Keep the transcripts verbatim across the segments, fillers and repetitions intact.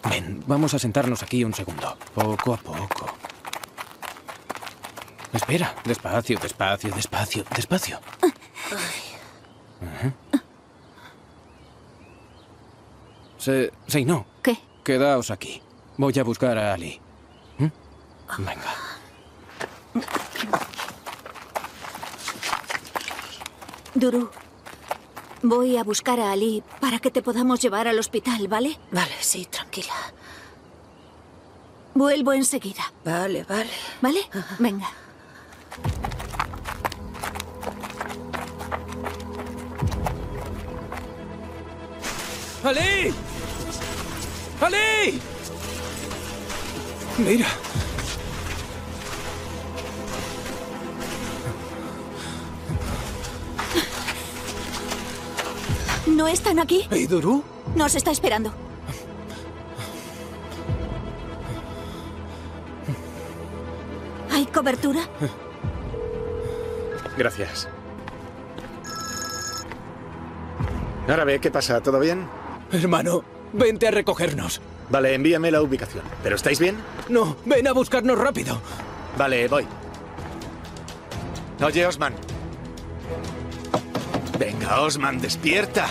Ven, vamos a sentarnos aquí un segundo. Poco a poco. Espera, despacio, despacio, despacio, despacio. Uh-huh. Se... Sí, no. ¿Qué? Quedaos aquí. Voy a buscar a Ali. ¿Mm? Venga. Duru, voy a buscar a Ali para que te podamos llevar al hospital, ¿vale? Vale, sí, tranquila. Vuelvo enseguida. Vale, vale. ¿Vale? Ajá. Venga. ¡Ali! ¡Ali! Mira. ¿No están aquí? ¿Y Duru? Nos está esperando. ¿Hay cobertura? Gracias. Árabe, ¿qué pasa? ¿Todo bien? Hermano, vente a recogernos. Vale, envíame la ubicación. ¿Pero estáis bien? No, ven a buscarnos rápido. Vale, voy. Oye, Osman. Venga, Osman, despierta.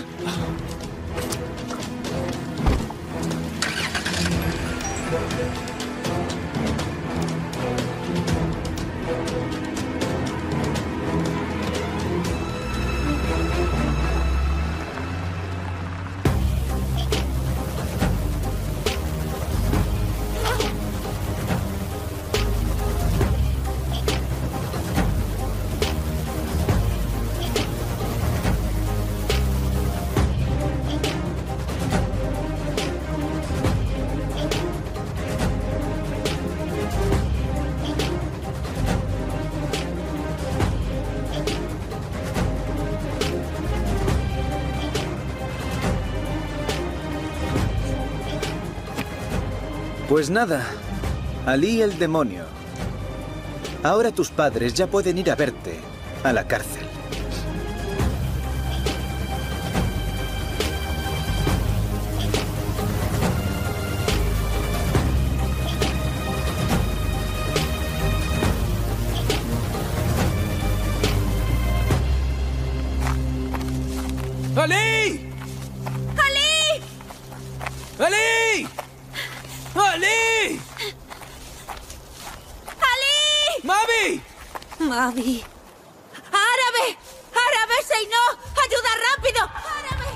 Pues nada, Ali el demonio. Ahora tus padres ya pueden ir a verte a la cárcel. ¡Ali! ¡Ali! ¡Ali! ¡Ali! ¡Ali! ¡Mavi! ¡Mavi! ¡Árabe! ¡Árabe, Seino! ¡Ayuda rápido! ¡Árabe!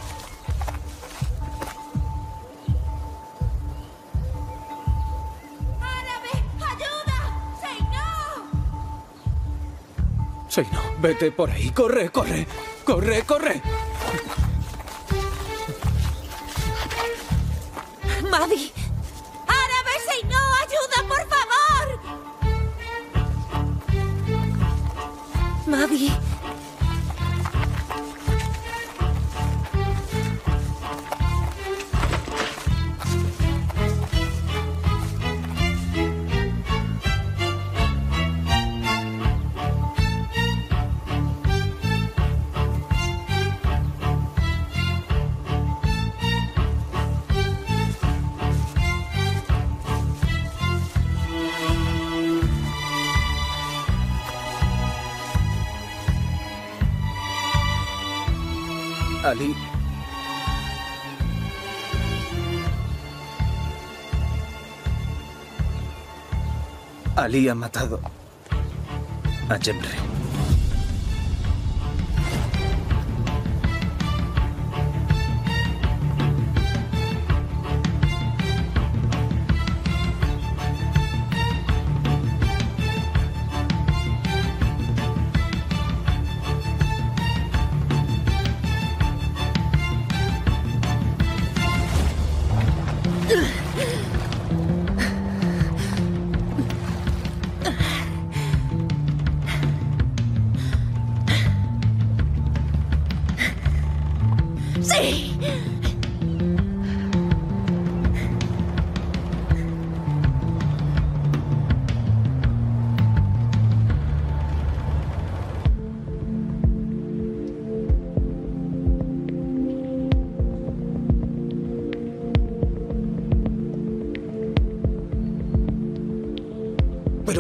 ¡Árabe! ¡Ayuda! ¡Seino! Seino, vete por ahí. ¡Corre, corre! ¡Corre, corre! ¡Mavi! ¡Árabe, Seino! ¡Ayuda, por favor! Mavi. Ali. Ali ha matado a Jemre. ¡Sí!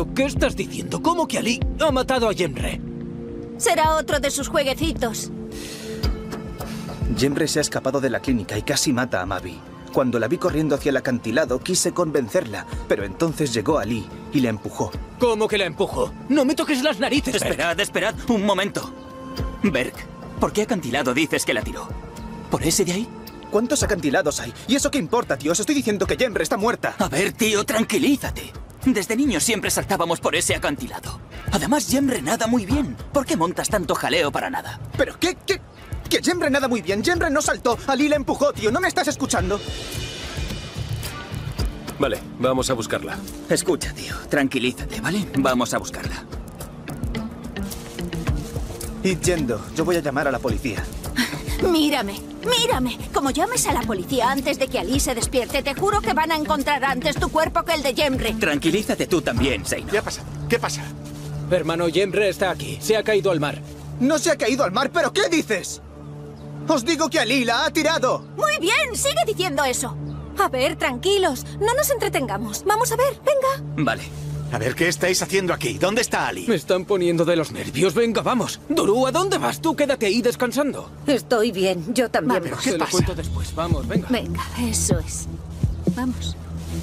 ¿Pero qué estás diciendo? ¿Cómo que Ali ha matado a Jemre? Será otro de sus jueguecitos. Jemre se ha escapado de la clínica y casi mata a Mavi. Cuando la vi corriendo hacia el acantilado, quise convencerla, pero entonces llegó Ali y la empujó. ¿Cómo que la empujo? ¡No me toques las narices, Berk! Esperad, esperad, un momento. Berk, ¿por qué acantilado dices que la tiró? ¿Por ese de ahí? ¿Cuántos acantilados hay? ¿Y eso qué importa, tío? Os estoy diciendo que Jemre está muerta. A ver, tío, tranquilízate. Desde niños siempre saltábamos por ese acantilado. Además, Jemre nada muy bien. ¿Por qué montas tanto jaleo para nada? ¿Pero qué? ¿Qué? Que Jemre nada muy bien. Jemre no saltó. Ali la empujó, tío. ¿No me estás escuchando? Vale, vamos a buscarla. Escucha, tío, tranquilízate, ¿vale? Vamos a buscarla. Id yendo. Yo voy a llamar a la policía. Mírame, mírame. Como llames a la policía antes de que Ali se despierte, te juro que van a encontrar antes tu cuerpo que el de Jemre. Tranquilízate tú también, Seino. ¿Qué ha pasado? ¿Qué pasa? Hermano, Jemre está aquí. Se ha caído al mar. No se ha caído al mar, ¿pero qué dices? Os digo que Ali la ha tirado. Muy bien, sigue diciendo eso. A ver, tranquilos. No nos entretengamos. Vamos a ver, venga. Vale. A ver, ¿qué estáis haciendo aquí? ¿Dónde está Ali? Me están poniendo de los nervios. Venga, vamos. Duru, ¿a dónde vas? Tú quédate ahí descansando. Estoy bien, yo también. ¿Pero Se qué lo pasa? cuento después. Vamos, venga. Venga, eso es. Vamos.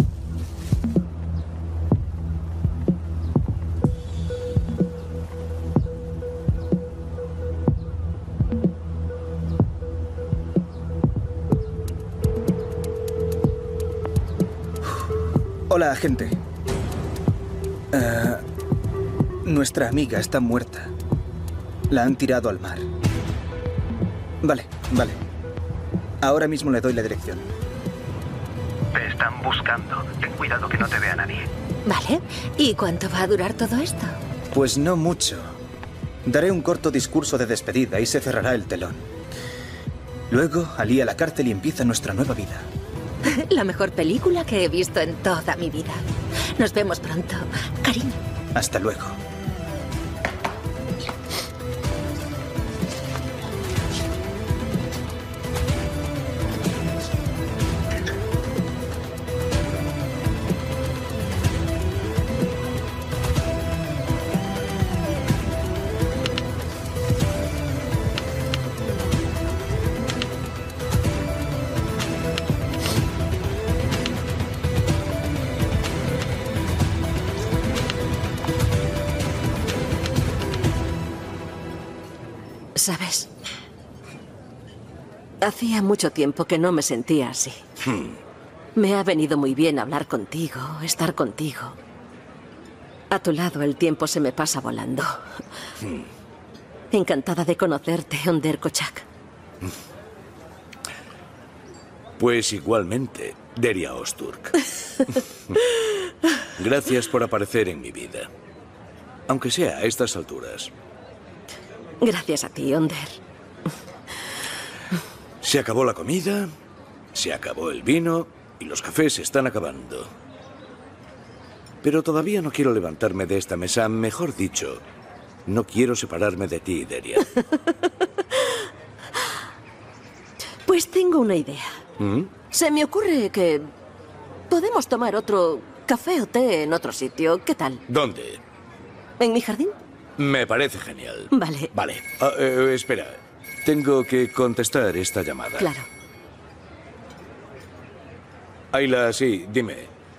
Hola, agente. Eh, nuestra amiga está muerta. La han tirado al mar. Vale, vale. Ahora mismo le doy la dirección. Te están buscando. Ten cuidado que no te vea nadie. Vale. ¿Y cuánto va a durar todo esto? Pues no mucho. Daré un corto discurso de despedida y se cerrará el telón. Luego, Ali a la cárcel y empieza nuestra nueva vida. La mejor película que he visto en toda mi vida. Nos vemos pronto, cariño. Hasta luego. ¿Sabes? Hacía mucho tiempo que no me sentía así. Me ha venido muy bien hablar contigo, estar contigo. A tu lado el tiempo se me pasa volando. Encantada de conocerte, Onder Kochak. Pues igualmente, Deria Ozturk. Gracias por aparecer en mi vida. Aunque sea a estas alturas. Gracias a ti, Onder. Se acabó la comida, se acabó el vino y los cafés se están acabando. Pero todavía no quiero levantarme de esta mesa. Mejor dicho, no quiero separarme de ti, Deria. Pues tengo una idea. ¿Mm? Se me ocurre que podemos tomar otro café o té en otro sitio. ¿Qué tal? ¿Dónde? ¿En mi jardín? Me parece genial. Vale. Vale. Ah, eh, espera. Tengo que contestar esta llamada. Claro. Ayla, sí, dime.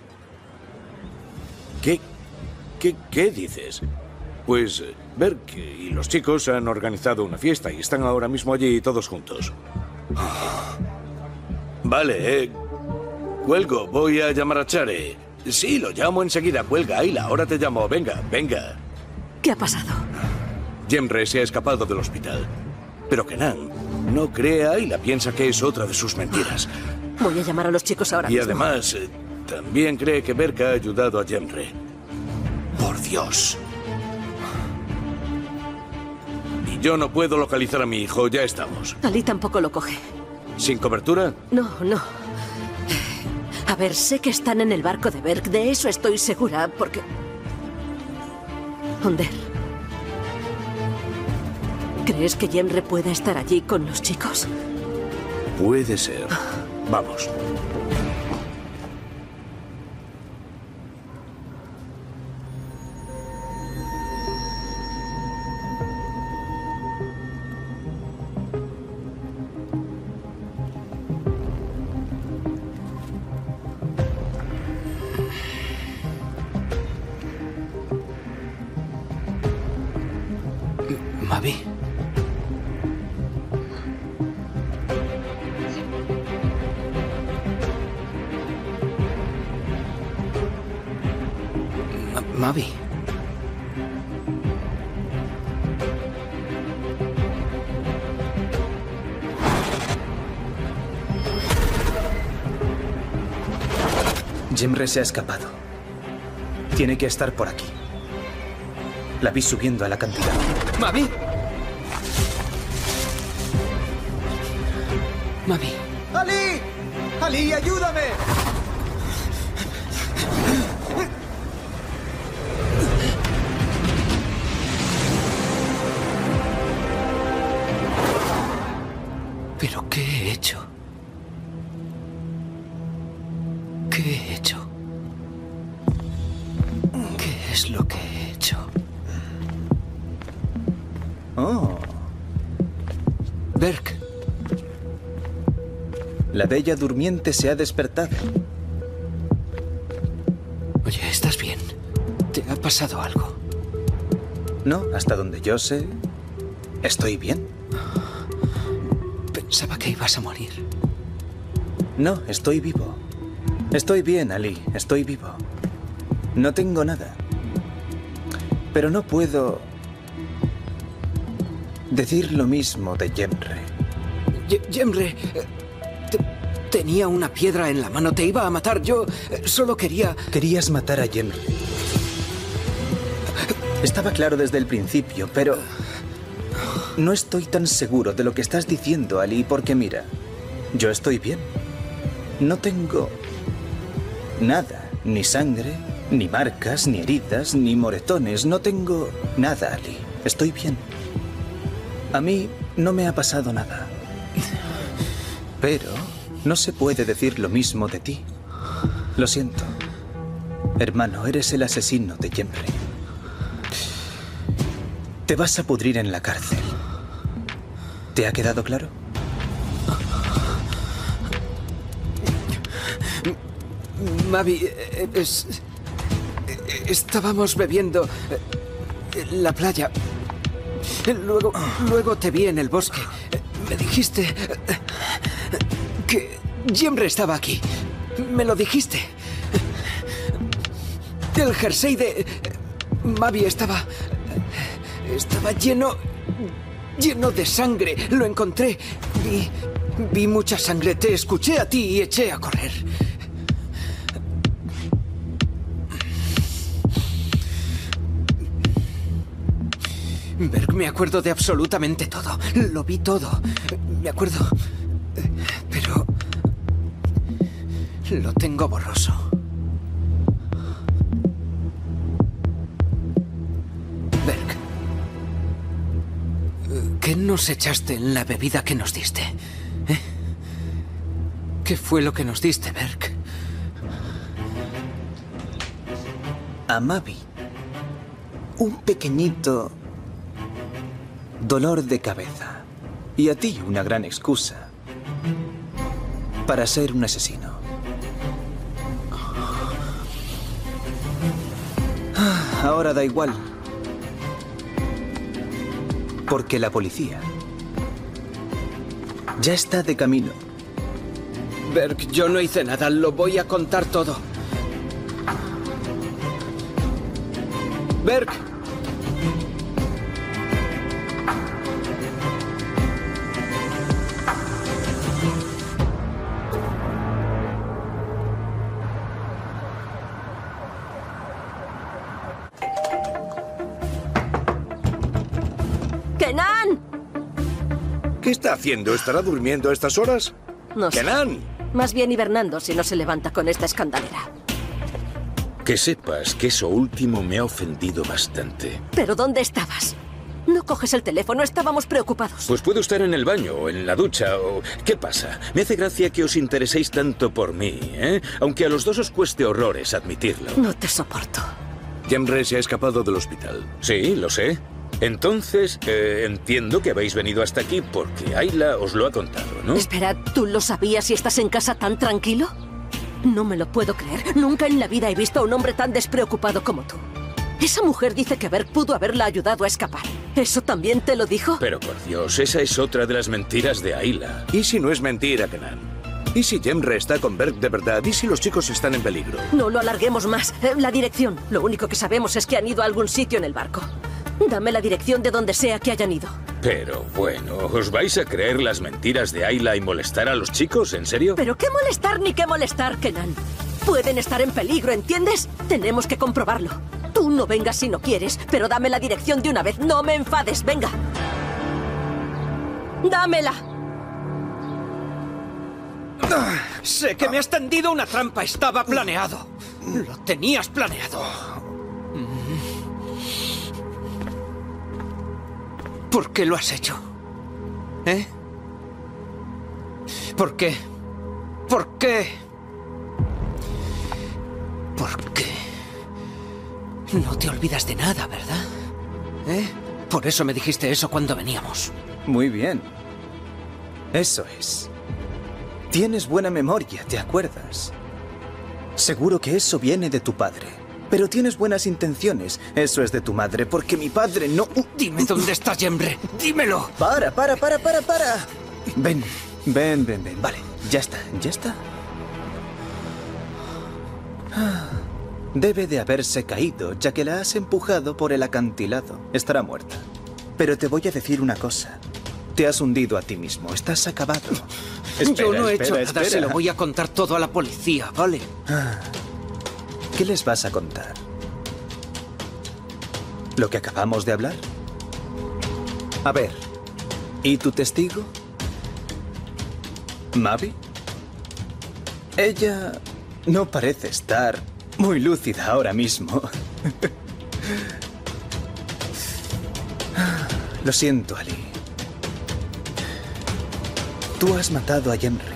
¿Qué? ¿Qué, qué dices? Pues Berk y los chicos han organizado una fiesta y están ahora mismo allí todos juntos. Vale, eh. Cuelgo, voy a llamar a Chare. Sí, lo llamo enseguida. Cuelga, Ayla, ahora te llamo. Venga, venga. ¿Qué ha pasado? Jemre se ha escapado del hospital. Pero Kenan no cree a Ayla, piensa que es otra de sus mentiras. Voy a llamar a los chicos ahora Y mismo. además, eh, también cree que Berk ha ayudado a Jemre. Por Dios. Y yo no puedo localizar a mi hijo, ya estamos. Ali tampoco lo coge. ¿Sin cobertura? No, no. A ver, sé que están en el barco de Berk, de eso estoy segura, porque... Onder, ¿crees que Jemre pueda estar allí con los chicos? Puede ser. Vamos. Mavi. Jemre se ha escapado. Tiene que estar por aquí. La vi subiendo al acantilado. ¡Mavi! ¡Mavi! ¡Ali! ¡Ali, ayúdame! ¿Pero qué he hecho? ¿Qué he hecho? ¿Qué es lo que he hecho? Oh. Berk. La bella durmiente se ha despertado. Oye, ¿estás bien? ¿Te ha pasado algo? No, hasta donde yo sé, estoy bien. Pensaba que ibas a morir. No, estoy vivo. Estoy bien, Ali, estoy vivo. No tengo nada. Pero no puedo decir lo mismo de Jemre. Ye- Jemre, eh, te- tenía una piedra en la mano, te iba a matar. Yo eh, solo quería... Querías matar a Jemre. Estaba claro desde el principio, pero no estoy tan seguro de lo que estás diciendo, Ali, porque mira, yo estoy bien. No tengo nada, ni sangre, ni marcas, ni heridas, ni moretones. No tengo nada, Ali. Estoy bien. A mí no me ha pasado nada. Pero no se puede decir lo mismo de ti. Lo siento. Hermano, eres el asesino de Jemre. Te vas a pudrir en la cárcel. ¿Te ha quedado claro? Mavi, eh, es... eh, estábamos bebiendo eh, en la playa. Luego, luego te vi en el bosque. Me dijiste eh, que Jemre estaba aquí. Me lo dijiste. El jersey de Mavi estaba... Estaba lleno... lleno de sangre. Lo encontré. Vi... vi mucha sangre. Te escuché a ti y eché a correr. Berk, me acuerdo de absolutamente todo. Lo vi todo. Me acuerdo... Pero... lo tengo borroso. Berk, ¿qué nos echaste en la bebida que nos diste? ¿Eh? ¿Qué fue lo que nos diste, Berk? A Mavi, un pequeñito dolor de cabeza. Y a ti una gran excusa para ser un asesino. Ah, ahora da igual. Porque la policía ya está de camino. Berk, yo no hice nada. Lo voy a contar todo. Berk. ¡Kenan! ¿Qué está haciendo? ¿Estará durmiendo a estas horas? No sé. ¡Kenan! Más bien hibernando si no se levanta con esta escandalera. Que sepas que eso último me ha ofendido bastante. ¿Pero dónde estabas? No coges el teléfono, estábamos preocupados. Pues puedo estar en el baño, o en la ducha, o... ¿Qué pasa? Me hace gracia que os intereséis tanto por mí, ¿eh? Aunque a los dos os cueste horrores admitirlo. No te soporto. Jemre se ha escapado del hospital. Sí, lo sé. Entonces, eh, entiendo que habéis venido hasta aquí porque Ayla os lo ha contado, ¿no? Espera, ¿tú lo sabías y estás en casa tan tranquilo? No me lo puedo creer. Nunca en la vida he visto a un hombre tan despreocupado como tú. Esa mujer dice que Berk pudo haberla ayudado a escapar. ¿Eso también te lo dijo? Pero por Dios, esa es otra de las mentiras de Ayla. ¿Y si no es mentira, Kenan? ¿Y si Jemre está con Berg de verdad? ¿Y si los chicos están en peligro? No lo alarguemos más. Eh, La dirección. Lo único que sabemos es que han ido a algún sitio en el barco. Dame la dirección de donde sea que hayan ido. Pero bueno, ¿os vais a creer las mentiras de Ayla y molestar a los chicos? ¿En serio? ¿Pero qué molestar ni qué molestar, Kenan? Pueden estar en peligro, ¿entiendes? Tenemos que comprobarlo. Tú no vengas si no quieres, pero dame la dirección de una vez. No me enfades, venga. ¡Dámela! Sé que me has tendido una trampa. Estaba planeado. Lo tenías planeado. ¿Por qué lo has hecho? ¿Eh? ¿Por qué? ¿Por qué? ¿Por qué? No te olvidas de nada, ¿verdad? ¿Eh? Por eso me dijiste eso cuando veníamos. Muy bien. Eso es. Tienes buena memoria, ¿te acuerdas? Seguro que eso viene de tu padre. Pero tienes buenas intenciones. Eso es de tu madre, porque mi padre no... Dime dónde está Jemre. ¡Dímelo! Para, para, para, para, para. Ven, ven, ven, ven. Vale, ya está, ya está. Debe de haberse caído, ya que la has empujado por el acantilado. Estará muerta. Pero te voy a decir una cosa. Te has hundido a ti mismo. Estás acabado. Espera, Yo no he espera, hecho nada. espera. Se lo voy a contar todo a la policía, ¿vale? ¿Qué les vas a contar? ¿Lo que acabamos de hablar? A ver, ¿y tu testigo? ¿Mavi? Ella no parece estar muy lúcida ahora mismo. Lo siento, Ali. Tú has matado a Jemre.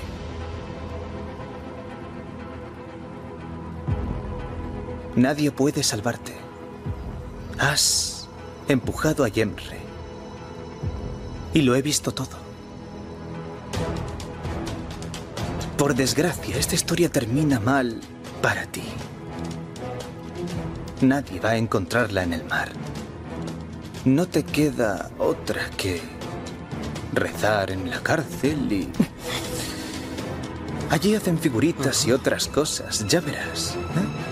Nadie puede salvarte. Has empujado a Jemre. Y lo he visto todo. Por desgracia, esta historia termina mal para ti. Nadie va a encontrarla en el mar. No te queda otra que rezar en la cárcel y... Allí hacen figuritas y otras cosas, ya verás. ¿eh?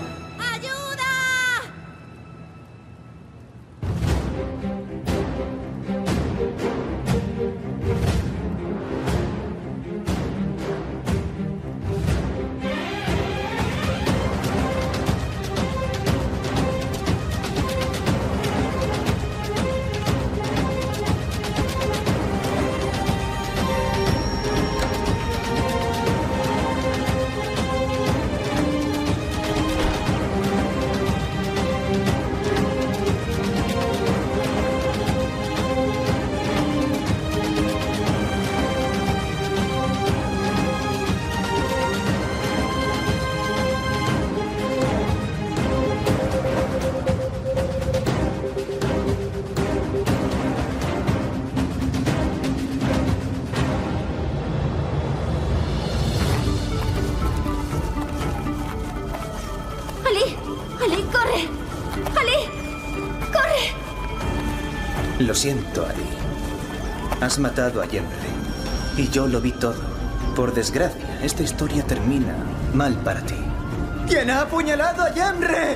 Lo siento, Ali. Has matado a Jemre. Y yo lo vi todo. Por desgracia, esta historia termina mal para ti. ¿Quién ha apuñalado a Jemre?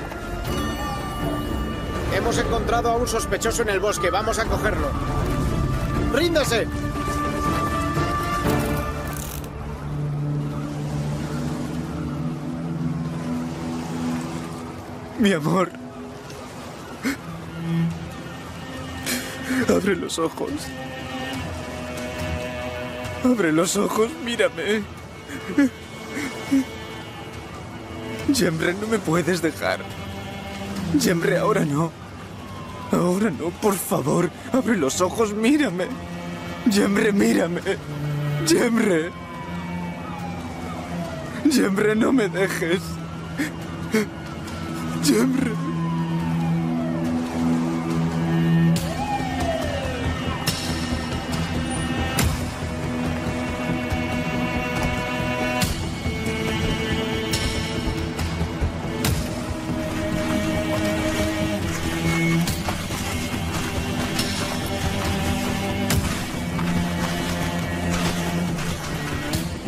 Hemos encontrado a un sospechoso en el bosque. Vamos a cogerlo. ¡Ríndase! Mi amor. Abre los ojos. Abre los ojos, mírame. Jemre, no me puedes dejar. Jemre, ahora no. Ahora no, por favor. Abre los ojos, mírame. Jemre, mírame. Jemre. Jemre, no me dejes. Jemre.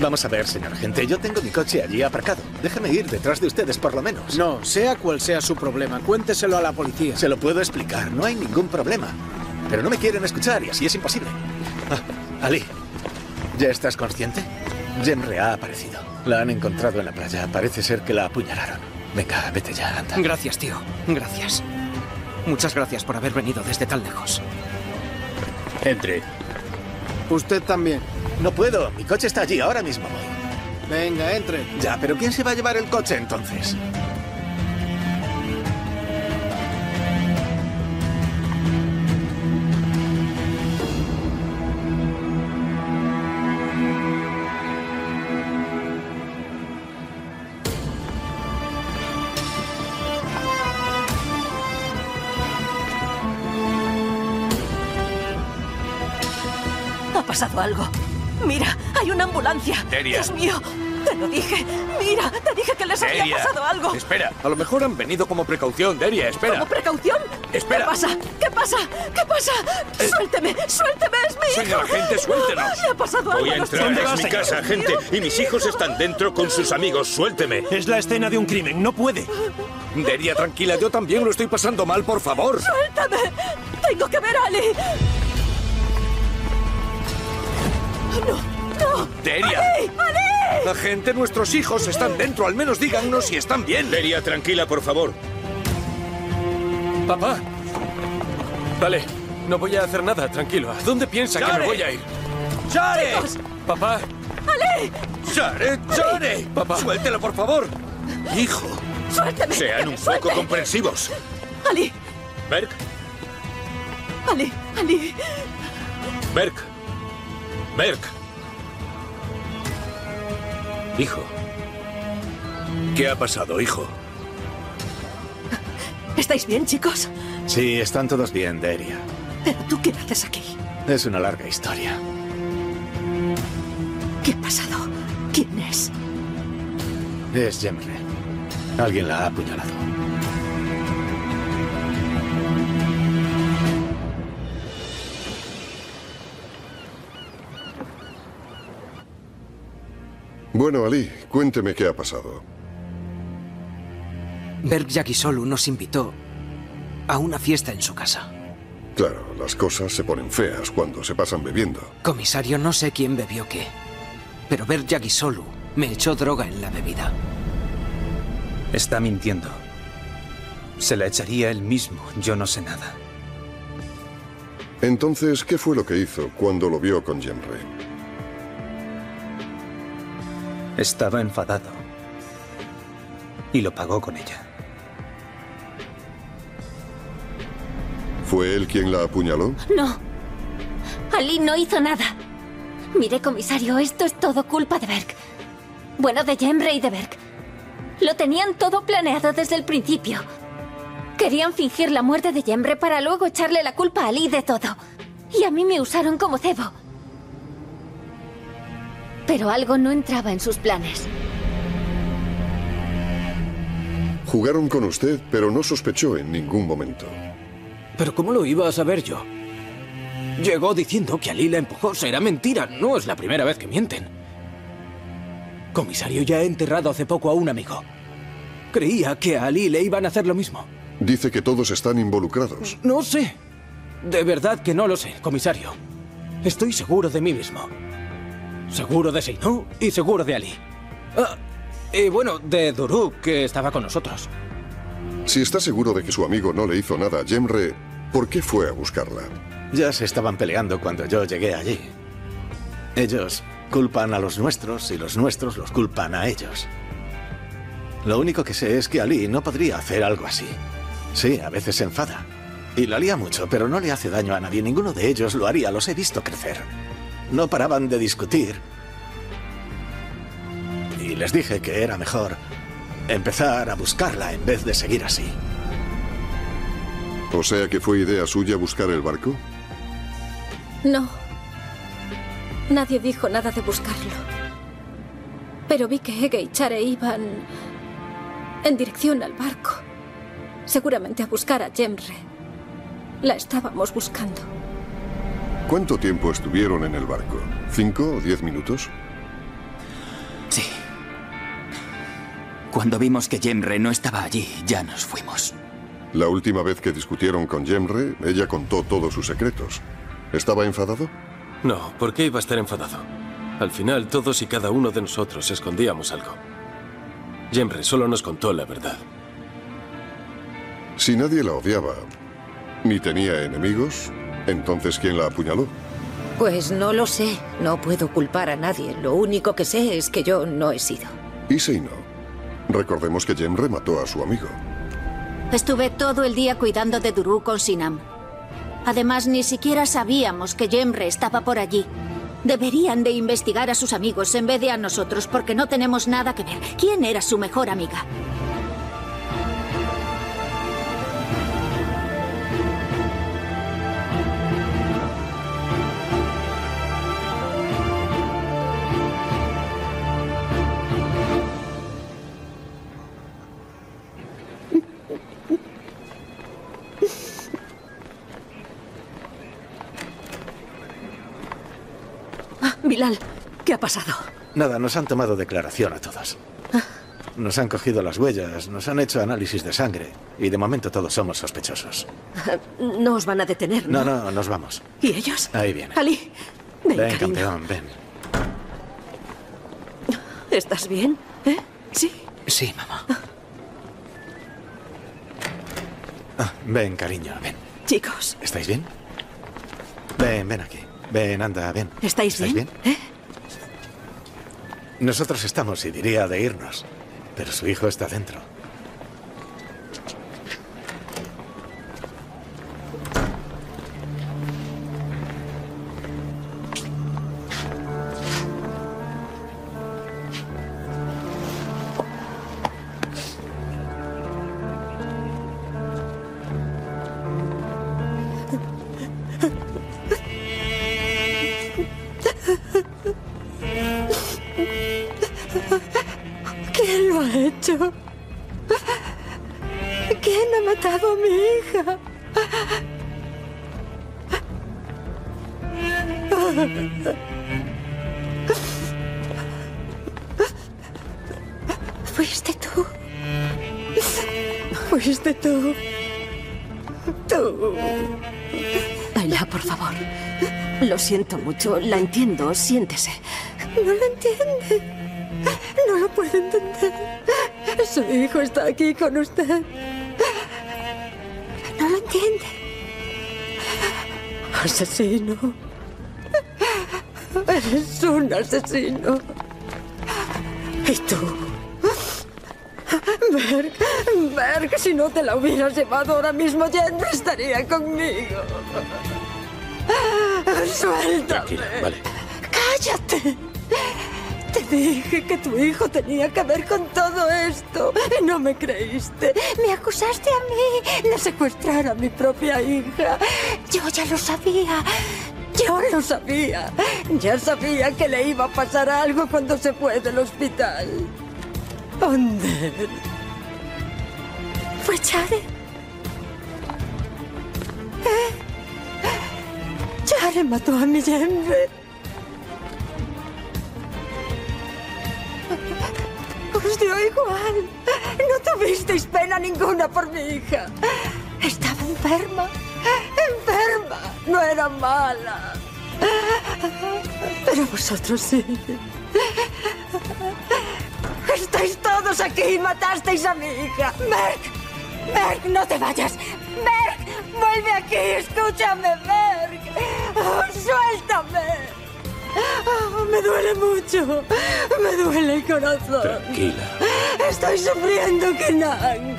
Vamos a ver, señor agente, yo tengo mi coche allí aparcado. Déjeme ir detrás de ustedes, por lo menos. No, sea cual sea su problema, cuénteselo a la policía. Se lo puedo explicar, no hay ningún problema. Pero no me quieren escuchar y así es imposible. Ah, Ali, ¿ya estás consciente? Jemre ha aparecido. La han encontrado en la playa. Parece ser que la apuñalaron. Venga, vete ya, anda. Gracias, tío. Gracias. Muchas gracias por haber venido desde tan lejos. Entre. Usted también. No puedo, mi coche está allí, ahora mismo voy. Venga, entre. Ya, pero ¿quién se va a llevar el coche entonces? Ha pasado algo. Mira, hay una ambulancia. Deria. Dios mío, te lo dije. Mira, te dije que les había Deria. pasado algo. Espera, a lo mejor han venido como precaución, Deria, espera. ¿Como precaución? Espera. ¿Qué pasa? ¿Qué pasa? ¿Qué pasa? Eh. Suélteme, suélteme, es mi hijo. Señor agente, suéltenos. Le ha pasado algo. Voy a no entrar, sé. es mi casa, agente, y mis hijos están dentro con sus amigos, suélteme. Es la escena de un crimen, no puede. Deria, tranquila, yo también lo estoy pasando mal, por favor. ¡Suéltame! ¡Tengo que ver a Ali! ¡No! ¡No! Deria. ¡Ali! ¡Ali! Agente, nuestros hijos están dentro, al menos díganos si están bien. Deria, tranquila, por favor. Papá. Vale, no voy a hacer nada, tranquilo. ¿A dónde piensa que ¡Share! me voy a ir? ¡Share! Chicos. Papá. ¡Ali! ¡Share! ¡Share! Papá. ¡Suéltelo, por favor! ¡Hijo! ¡Suélteme! que Sean me un suelte. poco comprensivos. ¡Ali! Berk, ¡Ali! ¡Ali! Berk. Berk. Hijo. ¿Qué ha pasado, hijo? ¿Estáis bien, chicos? Sí, están todos bien, Deria. ¿Pero tú qué haces aquí? Es una larga historia. ¿Qué ha pasado? ¿Quién es? Es Jemre. Alguien la ha apuñalado. Bueno, Ali, cuénteme qué ha pasado. Berk Yagisolu nos invitó a una fiesta en su casa. Claro, las cosas se ponen feas cuando se pasan bebiendo. Comisario, no sé quién bebió qué, pero Berk Yagisolu me echó droga en la bebida. Está mintiendo. Se la echaría él mismo, yo no sé nada. Entonces, ¿qué fue lo que hizo cuando lo vio con Jemre? Estaba enfadado. Y lo pagó con ella. ¿Fue él quien la apuñaló? No. Ali no hizo nada. Mire, comisario, esto es todo culpa de Berk. Bueno, de Jemre y de Berk. Lo tenían todo planeado desde el principio. Querían fingir la muerte de Jemre para luego echarle la culpa a Ali de todo. Y a mí me usaron como cebo. Pero algo no entraba en sus planes. Jugaron con usted, pero no sospechó en ningún momento. ¿Pero cómo lo iba a saber yo? Llegó diciendo que Ali la empujó. Será mentira. No es la primera vez que mienten. Comisario, ya he enterrado hace poco a un amigo. Creía que a Ali le iban a hacer lo mismo. Dice que todos están involucrados. No sé. De verdad que no lo sé, comisario. Estoy seguro de mí mismo. Seguro de Seinu y seguro de Ali. Ah, y bueno, de Duruk, que estaba con nosotros. Si está seguro de que su amigo no le hizo nada a Jemre, ¿por qué fue a buscarla? Ya se estaban peleando cuando yo llegué allí. Ellos culpan a los nuestros y los nuestros los culpan a ellos. Lo único que sé es que Ali no podría hacer algo así. Sí, a veces se enfada. Y la lía mucho, pero no le hace daño a nadie. Ninguno de ellos lo haría, los he visto crecer. No paraban de discutir. Y les dije que era mejor empezar a buscarla en vez de seguir así. O sea que fue idea suya buscar el barco. No. Nadie dijo nada de buscarlo. Pero vi que Ege y Chare iban en dirección al barco. Seguramente a buscar a Jemre. La estábamos buscando. ¿Cuánto tiempo estuvieron en el barco? ¿Cinco o diez minutos? Cuando vimos que Jemre no estaba allí, ya nos fuimos. La última vez que discutieron con Jemre, ella contó todos sus secretos. ¿Estaba enfadado? No, ¿por qué iba a estar enfadado? Al final, todos y cada uno de nosotros escondíamos algo. Jemre solo nos contó la verdad. Si nadie la odiaba, ni tenía enemigos, entonces ¿quién la apuñaló? Pues no lo sé. No puedo culpar a nadie. Lo único que sé es que yo no he sido. ¿Y si no? Recordemos que Jemre mató a su amigo. Estuve todo el día cuidando de Duruk con Sinam. Además, ni siquiera sabíamos que Jemre estaba por allí. Deberían de investigar a sus amigos en vez de a nosotros, porque no tenemos nada que ver. ¿Quién era su mejor amiga? Bilal, ¿qué ha pasado? Nada, nos han tomado declaración a todos. Nos han cogido las huellas, nos han hecho análisis de sangre y de momento todos somos sospechosos. No os van a detener, ¿no? No, no, nos vamos. ¿Y ellos? Ahí viene. Ali, ven, Ven, cariño. campeón, ven. ¿Estás bien? ¿Eh? ¿Sí? Sí, mamá. Ah, ven, cariño, ven. Chicos. ¿Estáis bien? Ven, ven aquí. Ven, anda, ven. ¿Estáis bien? bien? ¿Eh? Nosotros estamos, y diría de irnos, pero su hijo está dentro. ¿Quién lo ha hecho? ¿Quién ha matado a mi hija? Fuiste tú. Fuiste tú. Tú. Ayla, por favor. Lo siento mucho. La entiendo. Siéntese. No lo entiende. No lo puede entender. Su hijo está aquí con usted. No lo entiende. Asesino. Eres un asesino. ¿Y tú? Berg, Berg, si no te la hubieras llevado ahora mismo, Jemre estaría conmigo. Suéltame. Tranquila, vale. ¡Cállate! Te dije que tu hijo tenía que ver con todo esto y no me creíste. Me acusaste a mí de secuestrar a mi propia hija. Yo ya lo sabía. Yo lo sabía. Ya sabía que le iba a pasar algo cuando se fue del hospital. ¿Dónde? ¿Fue Chare? ¿Eh? Chare mató a mi Jemre. Os dio igual. No tuvisteis pena ninguna por mi hija. Estaba enferma. Enferma. No era mala. Pero vosotros sí. Estáis todos aquí y matasteis a mi hija. Berg. Berg, no te vayas. Berg, vuelve aquí. Escúchame, Berg. Oh, suéltame. Oh, me duele mucho. Me duele el corazón. Tranquila. Estoy sufriendo, Kenang.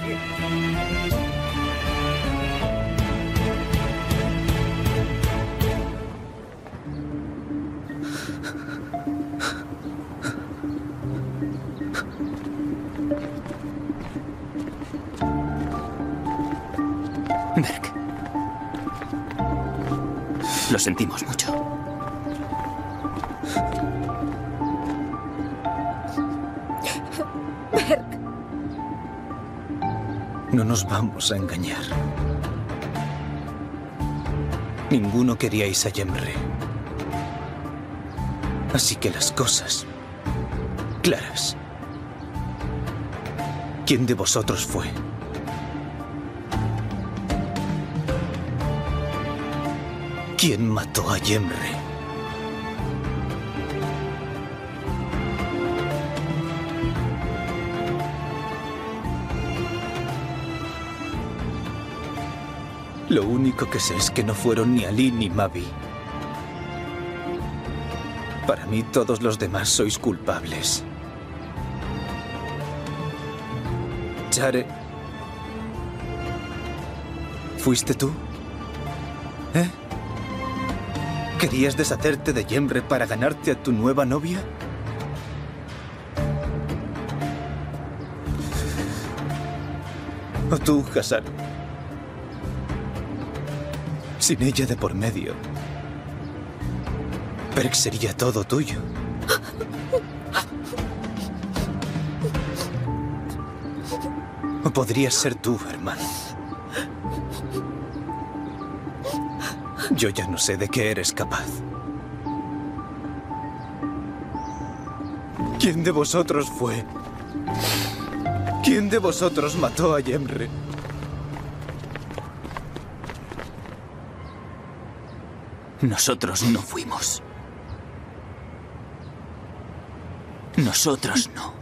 Berg. Lo sentimos mucho. Berg. No nos vamos a engañar. Ninguno queríais a Jemre. Así que las cosas claras. ¿Quién de vosotros fue? ¿Quién mató a Jemre? Lo único que sé es que no fueron ni Ali ni Mavi. Para mí todos los demás sois culpables. Chare, ¿fuiste tú? ¿Eh? ¿Querías deshacerte de Jemre para ganarte a tu nueva novia? ¿O tú, Hassan? Sin ella de por medio, Berk sería todo tuyo. O podrías ser tú, hermano. Yo ya no sé de qué eres capaz. ¿Quién de vosotros fue? ¿Quién de vosotros mató a Jemre? Nosotros no fuimos. Nosotros no.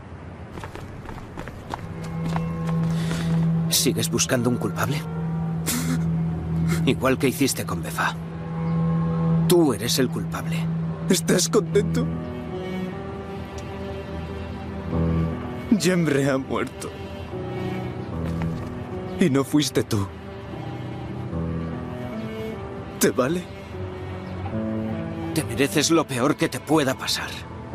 ¿Sigues buscando un culpable? Igual que hiciste con Befa. Tú eres el culpable. ¿Estás contento? Jemre ha muerto. Y no fuiste tú. ¿Te vale? Te mereces lo peor que te pueda pasar.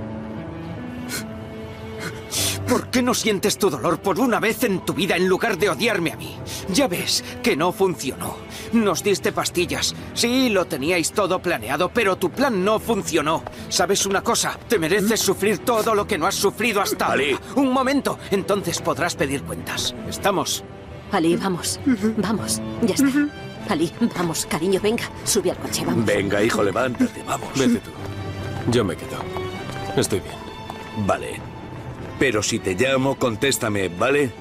¿Por qué no sientes tu dolor por una vez en tu vida en lugar de odiarme a mí? Ya ves que no funcionó. Nos diste pastillas. Sí, lo teníais todo planeado, pero tu plan no funcionó. ¿Sabes una cosa? Te mereces sufrir todo lo que no has sufrido hasta ahora. Ali. Un momento, entonces podrás pedir cuentas. ¿Estamos? Ali, vamos. Vamos. Ya está. Ali, vamos, cariño, venga. Sube al coche, vamos. Venga, hijo, levántate, vamos. Vete tú. Yo me quedo. Estoy bien. Vale. Pero si te llamo, contéstame, ¿vale?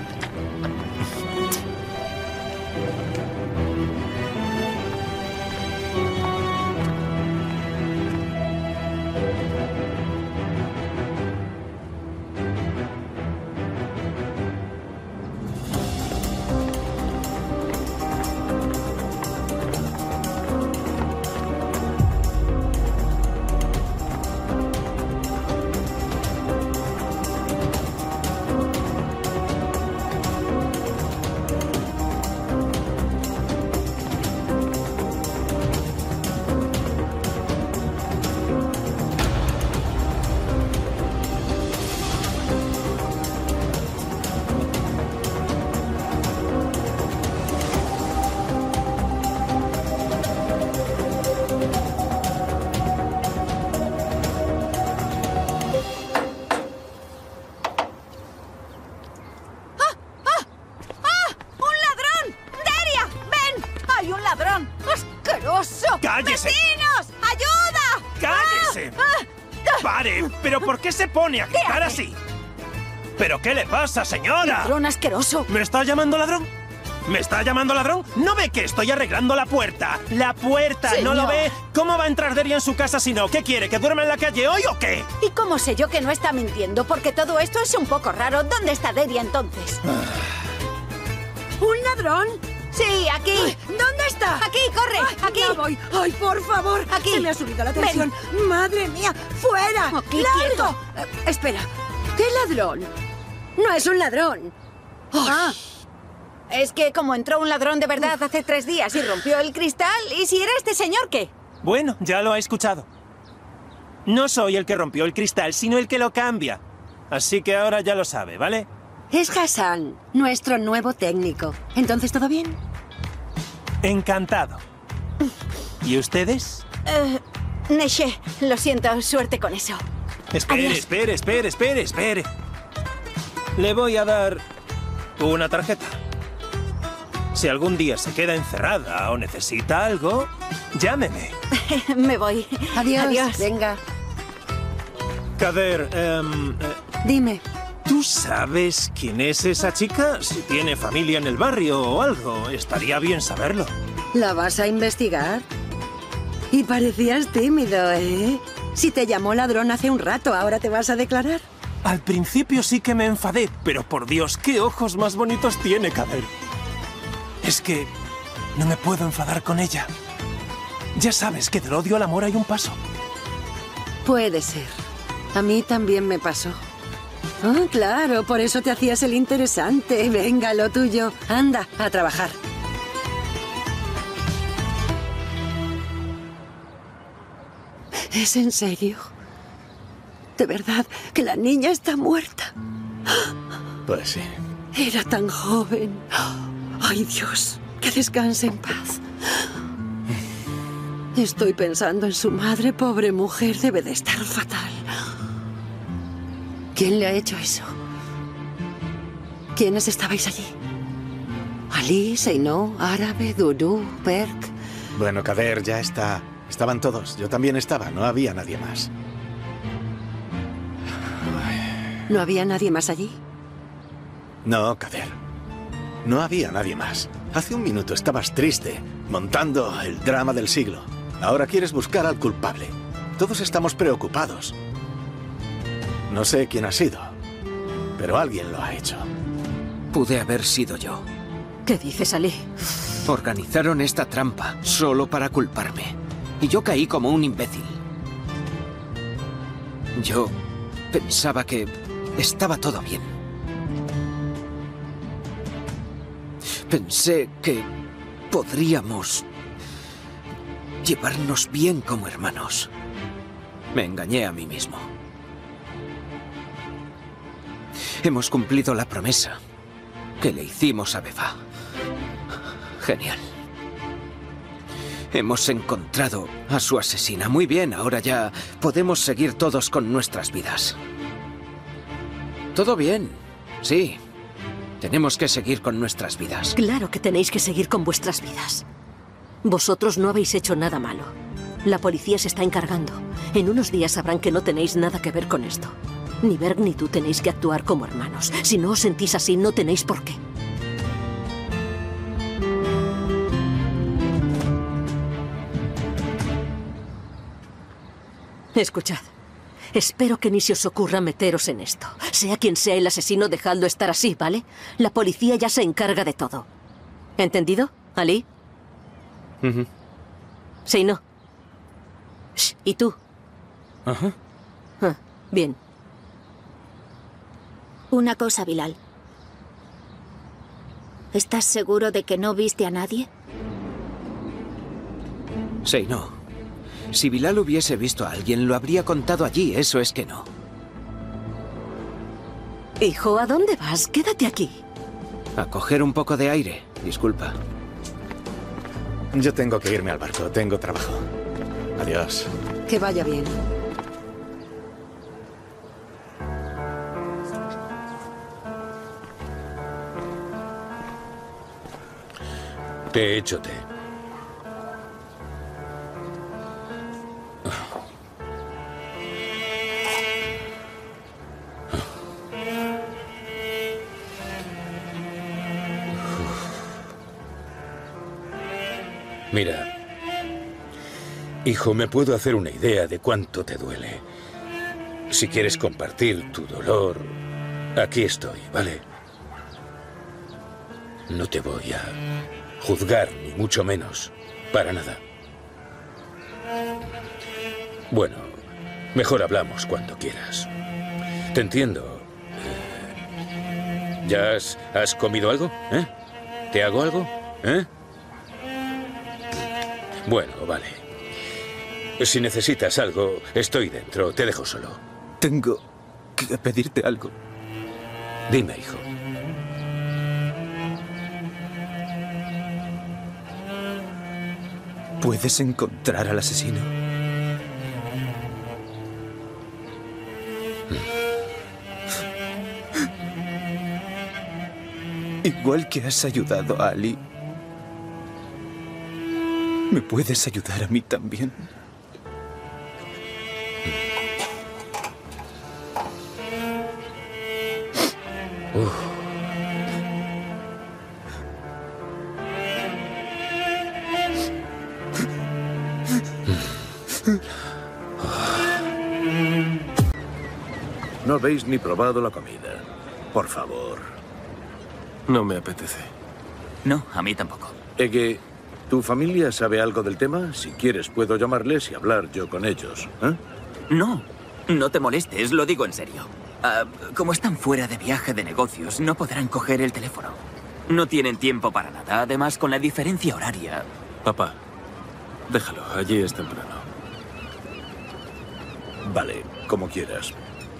¡Cállese! ¡Vecinos! ¡Ayuda! ¡Cállese! ¡Ah! ¡Pare! ¿Pero por qué se pone a gritar así? ¿Pero qué le pasa, señora? ¡Ladrón asqueroso! ¿Me está llamando ladrón? ¿Me está llamando ladrón? ¿No ve que estoy arreglando la puerta? ¡La puerta! Señor. ¿No lo ve? ¿Cómo va a entrar Deria en su casa si no? ¿Qué quiere? ¿Que duerma en la calle hoy o qué? ¿Y cómo sé yo que no está mintiendo? Porque todo esto es un poco raro. ¿Dónde está Deria entonces? ¿Un ladrón? Sí, aquí. ¿Dónde está? Aquí, corre. Ay, aquí. Ya voy. Ay, por favor. Aquí. Se me ha subido la tensión. Madre mía. ¡Fuera! Aquí, ¡Largo! Eh, espera. ¿Qué ladrón? No es un ladrón. Ah. Es que como entró un ladrón de verdad hace tres días y rompió el cristal, ¿y si era este señor qué? Bueno, ya lo ha escuchado. No soy el que rompió el cristal, sino el que lo cambia. Así que ahora ya lo sabe, ¿vale? Es Hassan, nuestro nuevo técnico. ¿Entonces todo bien? Encantado. ¿Y ustedes? Eh, Neche, lo siento, suerte con eso. Espere, Adiós. espere, espere, espere, espere. Le voy a dar una tarjeta. Si algún día se queda encerrada o necesita algo, llámeme. Me voy. Adiós. Adiós. Venga. Kader, em, eh, Dime. ¿Tú sabes quién es esa chica? Si tiene familia en el barrio o algo, estaría bien saberlo. ¿La vas a investigar? Y parecías tímido, ¿eh? Si te llamó ladrón hace un rato, ¿ahora te vas a declarar? Al principio sí que me enfadé, pero por Dios, qué ojos más bonitos tiene, Kader. Es que no me puedo enfadar con ella. Ya sabes que del odio al amor hay un paso. Puede ser. A mí también me pasó. Ah, claro, por eso te hacías el interesante. Venga, lo tuyo. Anda, a trabajar. ¿Es en serio? ¿De verdad que la niña está muerta? Pues sí. Era tan joven. Ay, Dios, que descanse en paz. Estoy pensando en su madre, pobre mujer, debe de estar fatal. ¿Quién le ha hecho eso? ¿Quiénes estabais allí? Ali, Seinó, Árabe, Durú, Berk. Bueno, Kader, ya está. Estaban todos. Yo también estaba. No había nadie más. ¿No había nadie más allí? No, Kader. No había nadie más. Hace un minuto estabas triste, montando el drama del siglo. Ahora quieres buscar al culpable. Todos estamos preocupados. No sé quién ha sido, pero alguien lo ha hecho. Pude haber sido yo. ¿Qué dices, Ali? Organizaron esta trampa solo para culparme. Y yo caí como un imbécil. Yo pensaba que estaba todo bien. Pensé que podríamos llevarnos bien como hermanos. Me engañé a mí mismo. Hemos cumplido la promesa que le hicimos a Beva. Genial. Hemos encontrado a su asesina. Muy bien, ahora ya podemos seguir todos con nuestras vidas. Todo bien, sí. Tenemos que seguir con nuestras vidas. Claro que tenéis que seguir con vuestras vidas. Vosotros no habéis hecho nada malo. La policía se está encargando. En unos días sabrán que no tenéis nada que ver con esto. Ni Berg ni tú tenéis que actuar como hermanos. Si no os sentís así, no tenéis por qué. Escuchad. Espero que ni se os ocurra meteros en esto. Sea quien sea el asesino, dejadlo estar así, ¿vale? La policía ya se encarga de todo. ¿Entendido, Ali? Uh-huh. Sí, no. Shh, ¿y tú? Ajá. Ah, bien. Una cosa, Bilal. ¿Estás seguro de que no viste a nadie? Sí, no. Si Bilal hubiese visto a alguien, lo habría contado allí. Eso es que no. Hijo, ¿a dónde vas? Quédate aquí. A coger un poco de aire. Disculpa. Yo tengo que irme al barco. Tengo trabajo. Adiós. Que vaya bien. Te he hecho té. Mira, hijo, me puedo hacer una idea de cuánto te duele. Si quieres compartir tu dolor, aquí estoy, ¿vale? No te voy a juzgar, ni mucho menos, para nada. Bueno, mejor hablamos cuando quieras. Te entiendo. ¿Ya has, has comido algo? ¿Eh? ¿Te hago algo? ¿Eh? Bueno, vale. Si necesitas algo, estoy dentro. Te dejo solo. Tengo que pedirte algo. Dime, hijo. ¿Puedes encontrar al asesino? Igual que has ayudado a Ali, ¿me puedes ayudar a mí también? Uf. No habéis ni probado la comida. Por favor. No me apetece. No, a mí tampoco. Ege, ¿tu familia sabe algo del tema? Si quieres, puedo llamarles y hablar yo con ellos. ¿Eh? No, no te molestes, lo digo en serio. Uh, como están fuera de viaje de negocios, no podrán coger el teléfono. No tienen tiempo para nada, además con la diferencia horaria. Papá, déjalo, allí es temprano. Vale, como quieras.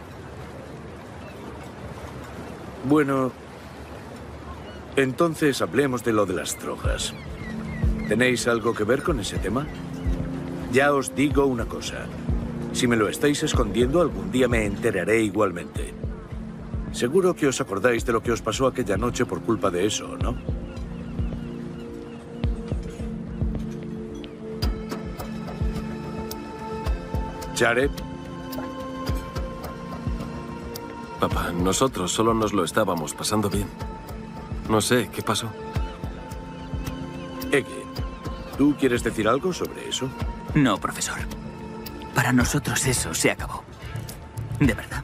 Bueno, entonces hablemos de lo de las drogas. ¿Tenéis algo que ver con ese tema? Ya os digo una cosa. Si me lo estáis escondiendo, algún día me enteraré igualmente. Seguro que os acordáis de lo que os pasó aquella noche por culpa de eso, ¿no? Jared. Papá, nosotros solo nos lo estábamos pasando bien. No sé, ¿qué pasó? Ege, ¿tú quieres decir algo sobre eso? No, profesor. Para nosotros eso se acabó. De verdad.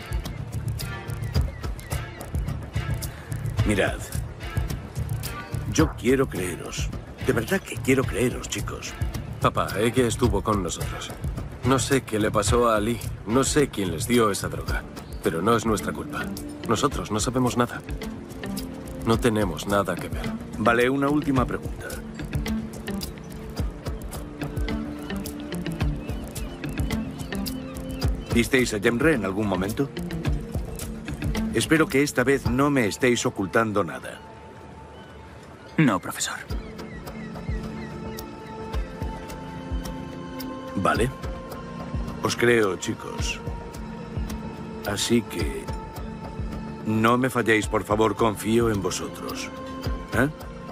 Mirad. Yo quiero creeros. De verdad que quiero creeros, chicos. Papá, Ege estuvo con nosotros. No sé qué le pasó a Ali. No sé quién les dio esa droga. Pero no es nuestra culpa. Nosotros no sabemos nada. No tenemos nada que ver. Vale, una última pregunta. ¿Visteis a Jemre en algún momento? Espero que esta vez no me estéis ocultando nada. No, profesor. Vale. Os creo, chicos. Así que... no me falléis, por favor, confío en vosotros. ¿Eh?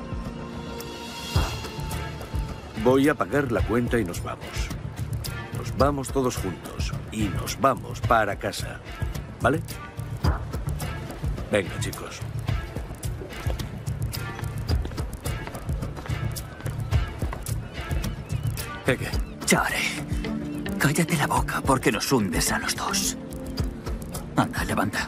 Voy a pagar la cuenta y nos vamos. Nos vamos todos juntos. Y nos vamos para casa. ¿Vale? Venga, chicos. Ege. Chare, cállate la boca porque nos hundes a los dos. Anda, levanta.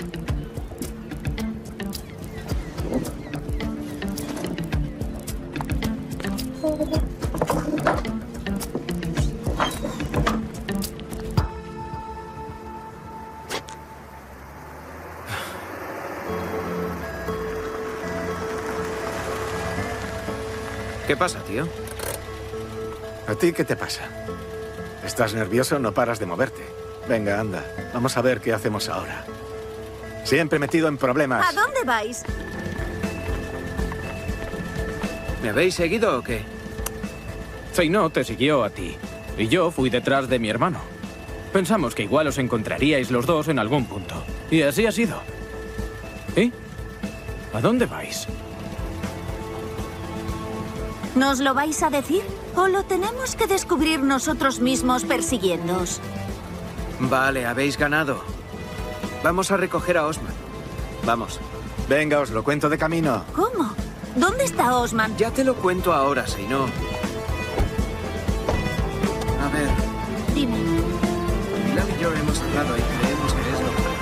¿Qué pasa, tío? ¿A ti qué te pasa? ¿Estás nervioso? No paras de moverte. Venga, anda. Vamos a ver qué hacemos ahora. Siempre metido en problemas. ¿A dónde vais? ¿Me habéis seguido o qué? Zeinó te siguió a ti. Y yo fui detrás de mi hermano. Pensamos que igual os encontraríais los dos en algún punto. Y así ha sido. ¿Y? ¿A dónde vais? ¿Nos lo vais a decir? ¿O lo tenemos que descubrir nosotros mismos persiguiéndoos? Vale, habéis ganado. Vamos a recoger a Osman. Vamos. Venga, os lo cuento de camino. ¿Cómo? ¿Dónde está Osman? Ya te lo cuento ahora, Zeinó. A ver. Dime. Bilal y yo hemos hablado y creemos que es lo mejor.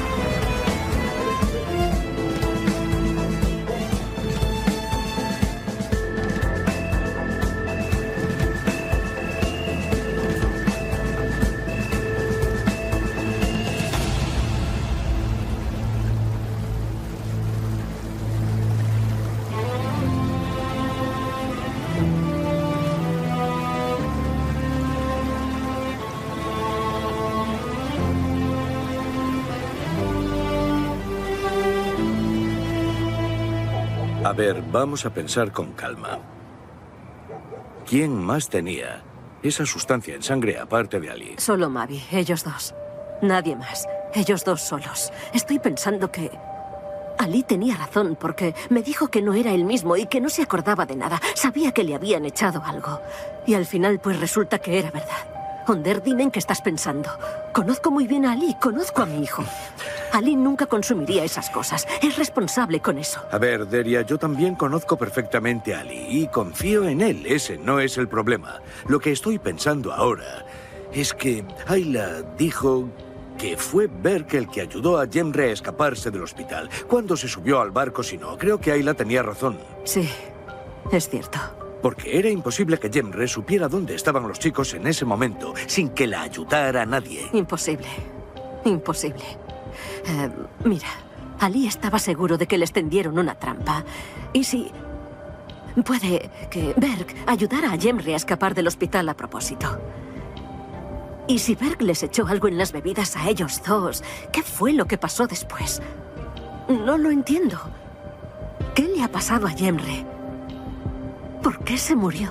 A ver, vamos a pensar con calma. ¿Quién más tenía esa sustancia en sangre aparte de Ali? Solo Mavi, ellos dos. Nadie más. Ellos dos solos. Estoy pensando que... Ali tenía razón porque me dijo que no era el mismo y que no se acordaba de nada. Sabía que le habían echado algo. Y al final, pues resulta que era verdad. Onder, dime en qué estás pensando. Conozco muy bien a Ali, conozco a mi hijo. Ali nunca consumiría esas cosas. Es responsable con eso. A ver, Deria, yo también conozco perfectamente a Ali y confío en él. Ese no es el problema. Lo que estoy pensando ahora es que Ayla dijo que fue Berk el que ayudó a Jemre a escaparse del hospital. Cuando se subió al barco, si no, creo que Ayla tenía razón. Sí, es cierto. Porque era imposible que Jemre supiera dónde estaban los chicos en ese momento, sin que la ayudara nadie. Imposible. Imposible. Eh, mira, Ali estaba seguro de que les tendieron una trampa. Y si... Puede que Berk ayudara a Jemre a escapar del hospital a propósito. Y si Berk les echó algo en las bebidas a ellos dos, ¿qué fue lo que pasó después? No lo entiendo. ¿Qué le ha pasado a Jemre? ¿Por qué se murió?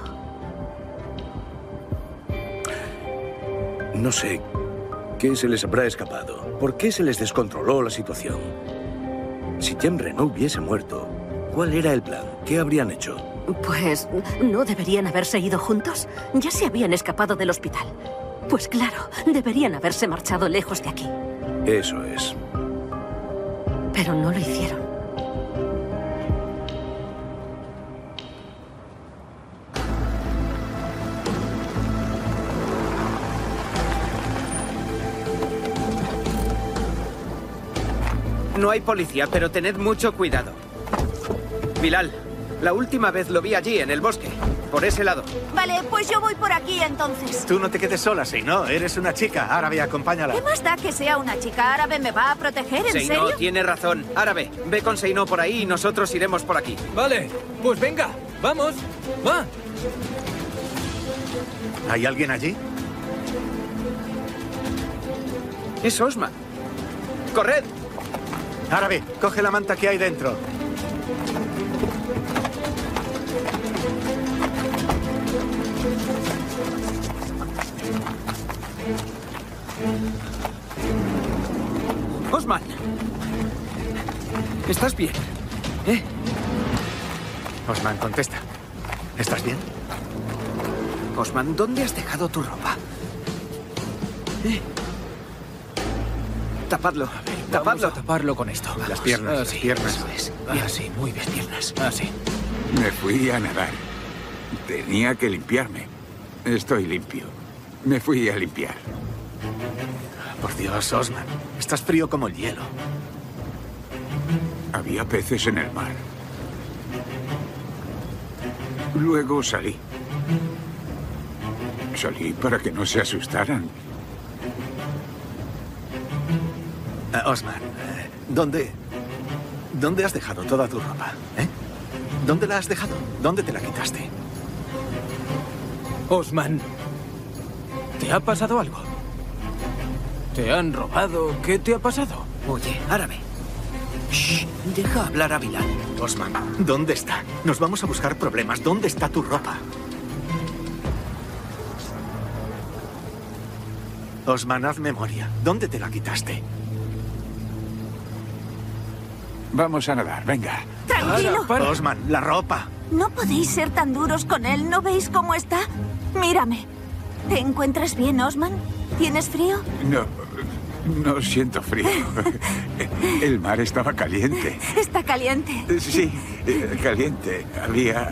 No sé. ¿Qué se les habrá escapado? ¿Por qué se les descontroló la situación? Si Jemre no hubiese muerto, ¿cuál era el plan? ¿Qué habrían hecho? Pues, ¿no deberían haberse ido juntos? Ya se habían escapado del hospital. Pues claro, deberían haberse marchado lejos de aquí. Eso es. Pero no lo hicieron. No hay policía, pero tened mucho cuidado. Bilal, la última vez lo vi allí, en el bosque. Por ese lado. Vale, pues yo voy por aquí entonces. Tú no te quedes sola, Seinó. Eres una chica árabe, acompáñala. ¿Qué más da que sea una chica árabe? ¿Me va a proteger? ¿En Seinó serio? tiene razón. Árabe, ve con Seinó por ahí y nosotros iremos por aquí. Vale, pues venga, vamos. Va. ¿Hay alguien allí? Es Osman. ¡Corred! Árabe, coge la manta que hay dentro. Osman. ¿Estás bien? ¿Eh? Osman, contesta. ¿Estás bien? Osman, ¿dónde has dejado tu ropa? ¿Eh? Tapadlo. Tapadlo. Vamos a taparlo con esto. Las piernas, Así, las piernas. eso es. Así, muy bien. Piernas. Así. Me fui a nadar. Tenía que limpiarme. Estoy limpio. Me fui a limpiar. Por Dios, Osman. Estás frío como el hielo. Había peces en el mar. Luego salí. Salí para que no se asustaran. Uh, Osman, eh, ¿dónde... ¿Dónde has dejado toda tu ropa? ¿Eh? ¿Dónde la has dejado? ¿Dónde te la quitaste? Osman, ¿te ha pasado algo? ¿Te han robado? ¿Qué te ha pasado? Oye, árabe. Shh, deja hablar a Bilal. Osman, ¿dónde está? Nos vamos a buscar problemas. ¿Dónde está tu ropa? Osman, haz memoria. ¿Dónde te la quitaste? Vamos a nadar, venga. Tranquilo. Para, para. Osman, la ropa. No podéis ser tan duros con él. ¿No veis cómo está? Mírame. ¿Te encuentras bien, Osman? ¿Tienes frío? No, no siento frío. El mar estaba caliente. Está caliente. Sí, caliente. Había...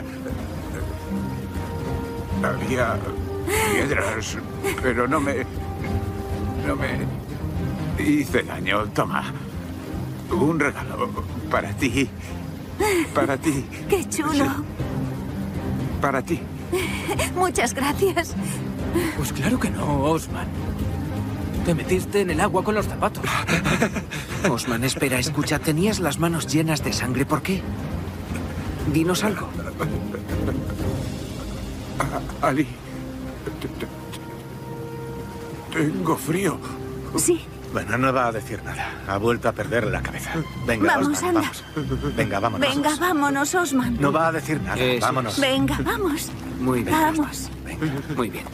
Había piedras, pero no me... No me hice daño. Toma. Un regalo para ti. Para ti. ¡Qué chulo! Sí. Para ti. Muchas gracias. Pues claro que no, Osman. Te metiste en el agua con los zapatos. Osman, espera, escucha. Tenías las manos llenas de sangre. ¿Por qué? Dinos algo. Ali. Tengo frío. Sí. Bueno, no va a decir nada. Ha vuelto a perder la cabeza. Venga, Vamos, Osman, anda. vamos. Venga, vámonos. Venga, vámonos, Osman. No va a decir nada. Eso Vámonos. Venga, vamos. Muy bien. Vamos. Venga, muy bien.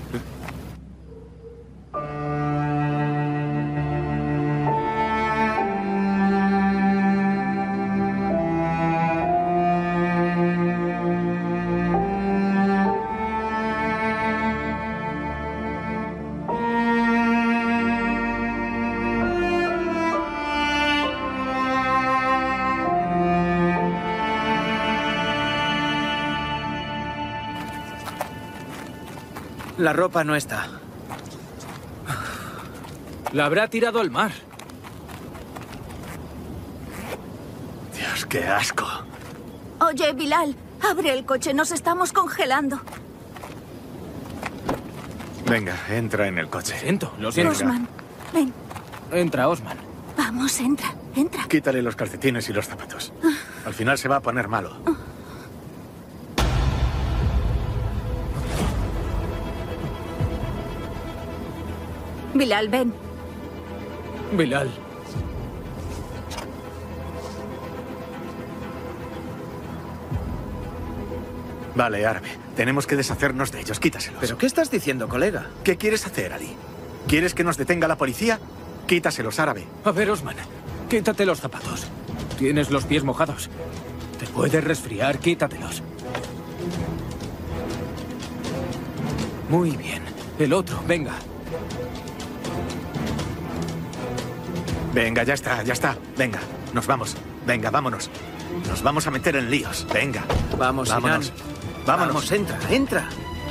La ropa no está. La habrá tirado al mar. Dios, qué asco. Oye, Bilal, abre el coche, nos estamos congelando. Venga, entra en el coche. Siento, lo siento. Osman, ven. Entra, Osman. Vamos, entra, entra. Quítale los calcetines y los zapatos. Al final se va a poner malo. Bilal, ven. Bilal. Vale, árabe. Tenemos que deshacernos de ellos. Quítaselos. ¿Pero qué estás diciendo, colega? ¿Qué quieres hacer, Ali? ¿Quieres que nos detenga la policía? Quítaselos, árabe. A ver, Osman, quítate los zapatos. Tienes los pies mojados. Te puedes resfriar, quítatelos. Muy bien. El otro, venga. Venga, ya está, ya está. Venga, nos vamos. Venga, vámonos. Nos vamos a meter en líos. Venga. Vamos, vámonos. Sinan. Vámonos. Vamos, entra, entra.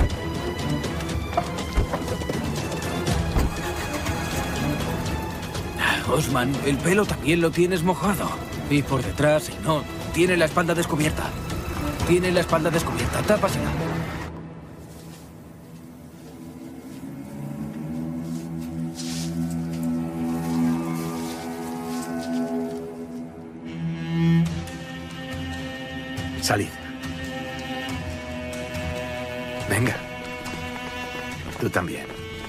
Osman, el pelo también lo tienes mojado. Y por detrás, no, tiene la espalda descubierta. Tiene la espalda descubierta, tápasela. Salid. Venga. Tú también.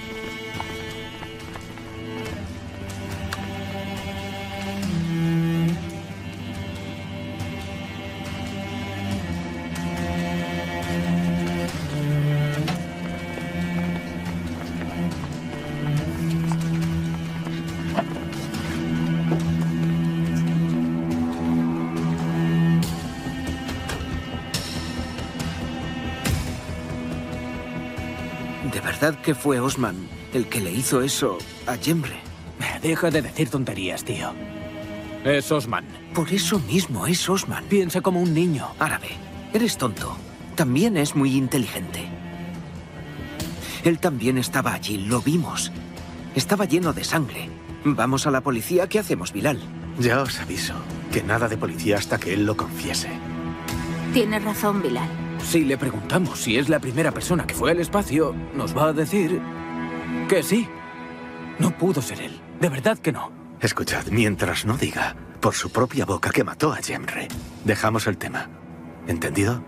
¿De verdad que fue Osman el que le hizo eso a Jemre? Deja de decir tonterías, tío. Es Osman. Por eso mismo es Osman. Piensa como un niño. Árabe, eres tonto. También es muy inteligente. Él también estaba allí, lo vimos. Estaba lleno de sangre. Vamos a la policía, ¿qué hacemos, Bilal? Ya os aviso, que nada de policía hasta que él lo confiese. Tienes razón, Bilal. Si le preguntamos si es la primera persona que fue al espacio, nos va a decir que sí. No pudo ser él. De verdad que no. Escuchad, mientras no diga por su propia boca que mató a Jemre, dejamos el tema. ¿Entendido?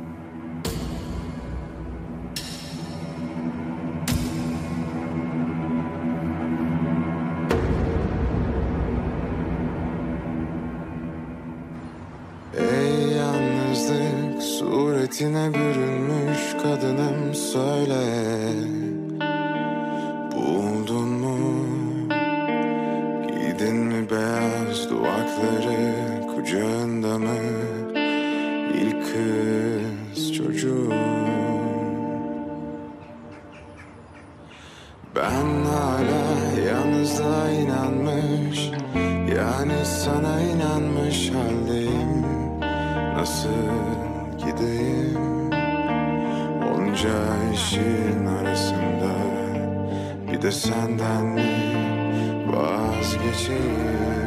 Ey yalnızlık suretine bürünmüş kadınım söyle, buldun mu? Giydin mi beyaz duvakları, kucağında mı ilk kız çocuğu? Ben hala yalnızlığa inanmış, yani sana inanmış haldeyim. Nasıl gideyim onca işin arasında, bir de senden mi vazgeçeyim?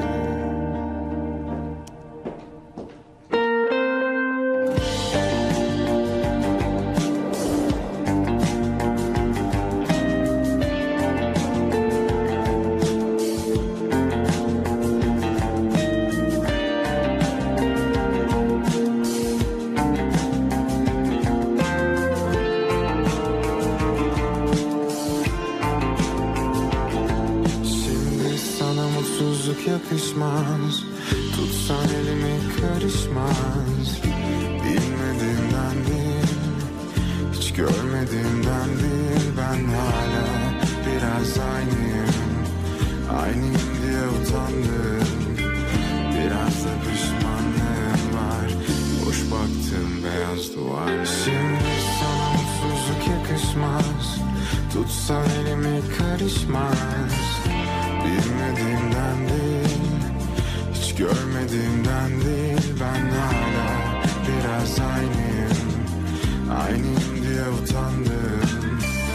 Yakışmaz, tutsan elimi karışmaz. Bilmediğimden değil, hiç görmediğimden değil. Ben hala biraz aynıyım, aynıyım diye utandım. Biraz da pişmanlığım var, boş baktım beyaz duvar. Şimdi sana mutsuzluk yakışmaz, tutsan elimi karışmaz. Bilmediğimden değil, hiç görmediğimden değil. Ben hala biraz aynıyım, aynıyım diye utandım.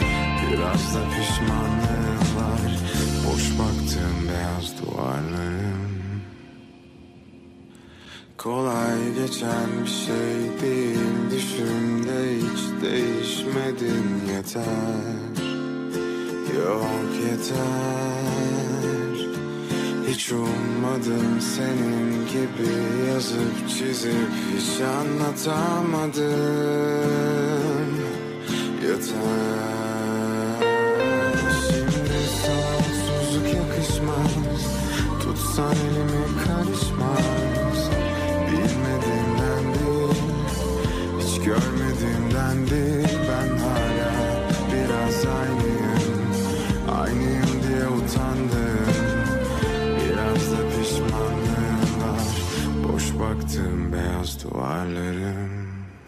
Kolay geçen bir şey değil. Düşümde hiç değişmedin yeter. Yok yeter. Hiç ummadım senin gibi yazıp çizip hiç anlatamadım. Yeter. Şimdi sana mutsuzluk yakışmaz. Tutsan elimi karışmaz. Bilmediğimden değil, hiç görmediğimden değil. Ben hala biraz aynıyım. Aynıyım diye utandım. Biraz da pişmanlığım var. Boş baktığım beyaz duvarlarım.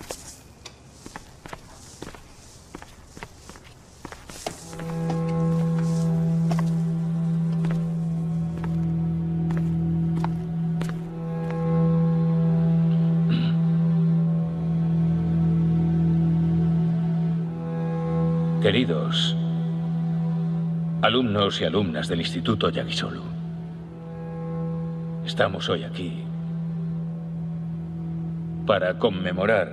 Queridos alumnos y alumnas del Instituto Yagisolu, estamos hoy aquí para conmemorar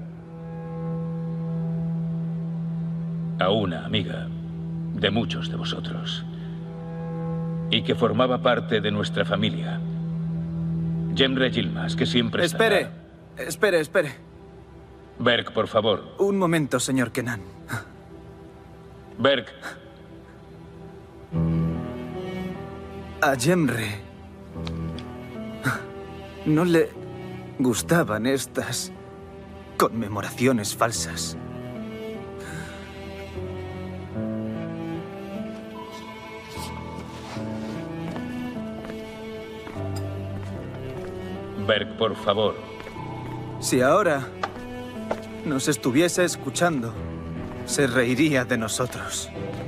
a una amiga de muchos de vosotros y que formaba parte de nuestra familia, Jemre Yilmaz, que siempre estará... Espere, espere, espere. Berk, por favor. Un momento, señor Kenan. Berk. A Jemre no le gustaban estas conmemoraciones falsas. Berk, por favor. Si ahora nos estuviese escuchando, se reiría de nosotros.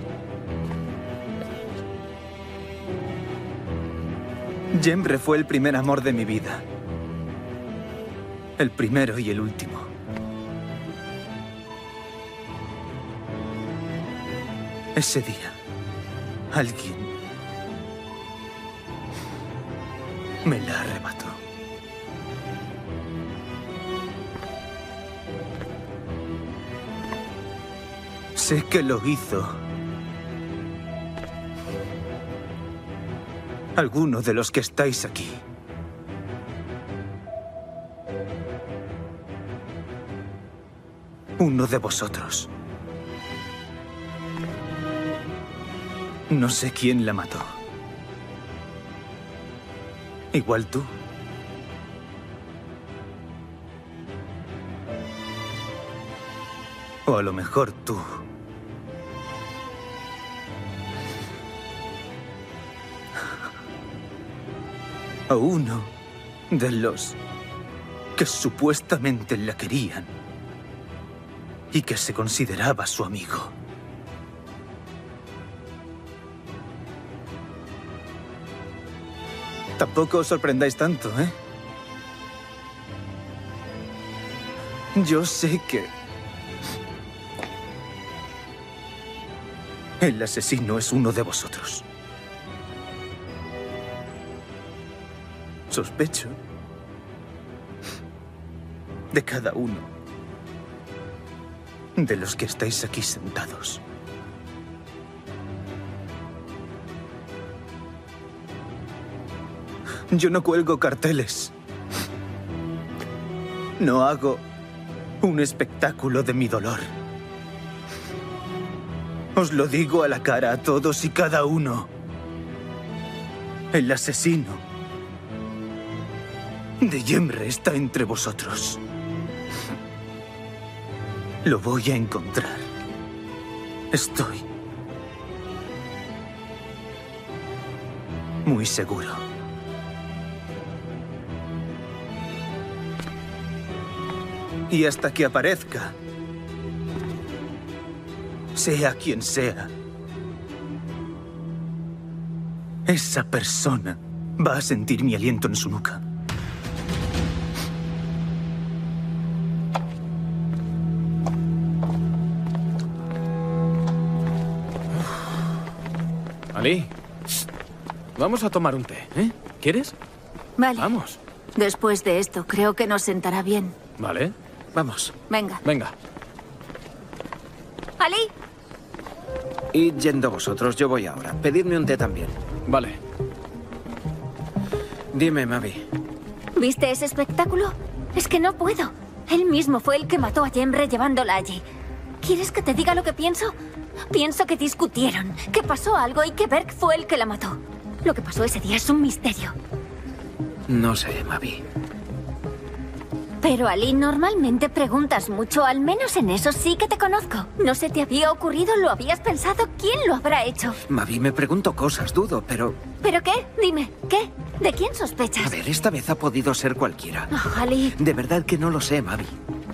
Jemre fue el primer amor de mi vida. El primero y el último. Ese día, alguien me la arrebató. Sé que lo hizo alguno de los que estáis aquí. Uno de vosotros. No sé quién la mató. Igual tú. O a lo mejor tú. O uno de los que supuestamente la querían y que se consideraba su amigo. Tampoco os sorprendáis tanto, ¿eh? Yo sé que el asesino es uno de vosotros. Sospecho de cada uno de los que estáis aquí sentados. Yo no cuelgo carteles. No hago un espectáculo de mi dolor. Os lo digo a la cara a todos y cada uno. El asesino de Jemre está entre vosotros. Lo voy a encontrar. Estoy muy seguro. Y hasta que aparezca, sea quien sea, esa persona va a sentir mi aliento en su nuca. Ali, vamos a tomar un té, ¿eh? ¿Quieres? Vale. Vamos. Después de esto, creo que nos sentará bien. Vale, vamos. Venga. Venga. Ali. Id yendo vosotros, yo voy ahora. Pedidme un té también. Vale. Dime, Mavi. ¿Viste ese espectáculo? Es que no puedo. Él mismo fue el que mató a Jemre llevándola allí. ¿Quieres que te diga lo que pienso? Pienso que discutieron, que pasó algo y que Berk fue el que la mató. Lo que pasó ese día es un misterio. No sé, Mavi. Pero, Ali, normalmente preguntas mucho. Al menos en eso sí que te conozco. ¿No se te había ocurrido? ¿Lo habías pensado? ¿Quién lo habrá hecho? Mavi, me pregunto cosas, dudo, pero... ¿Pero qué? Dime, ¿qué? ¿De quién sospechas? A ver, esta vez ha podido ser cualquiera. Oh, Ali. De verdad que no lo sé, Mavi.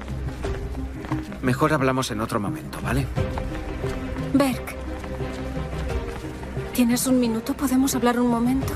Mejor hablamos en otro momento, ¿vale? Berk. ¿Tienes un minuto? ¿Podemos hablar un momento?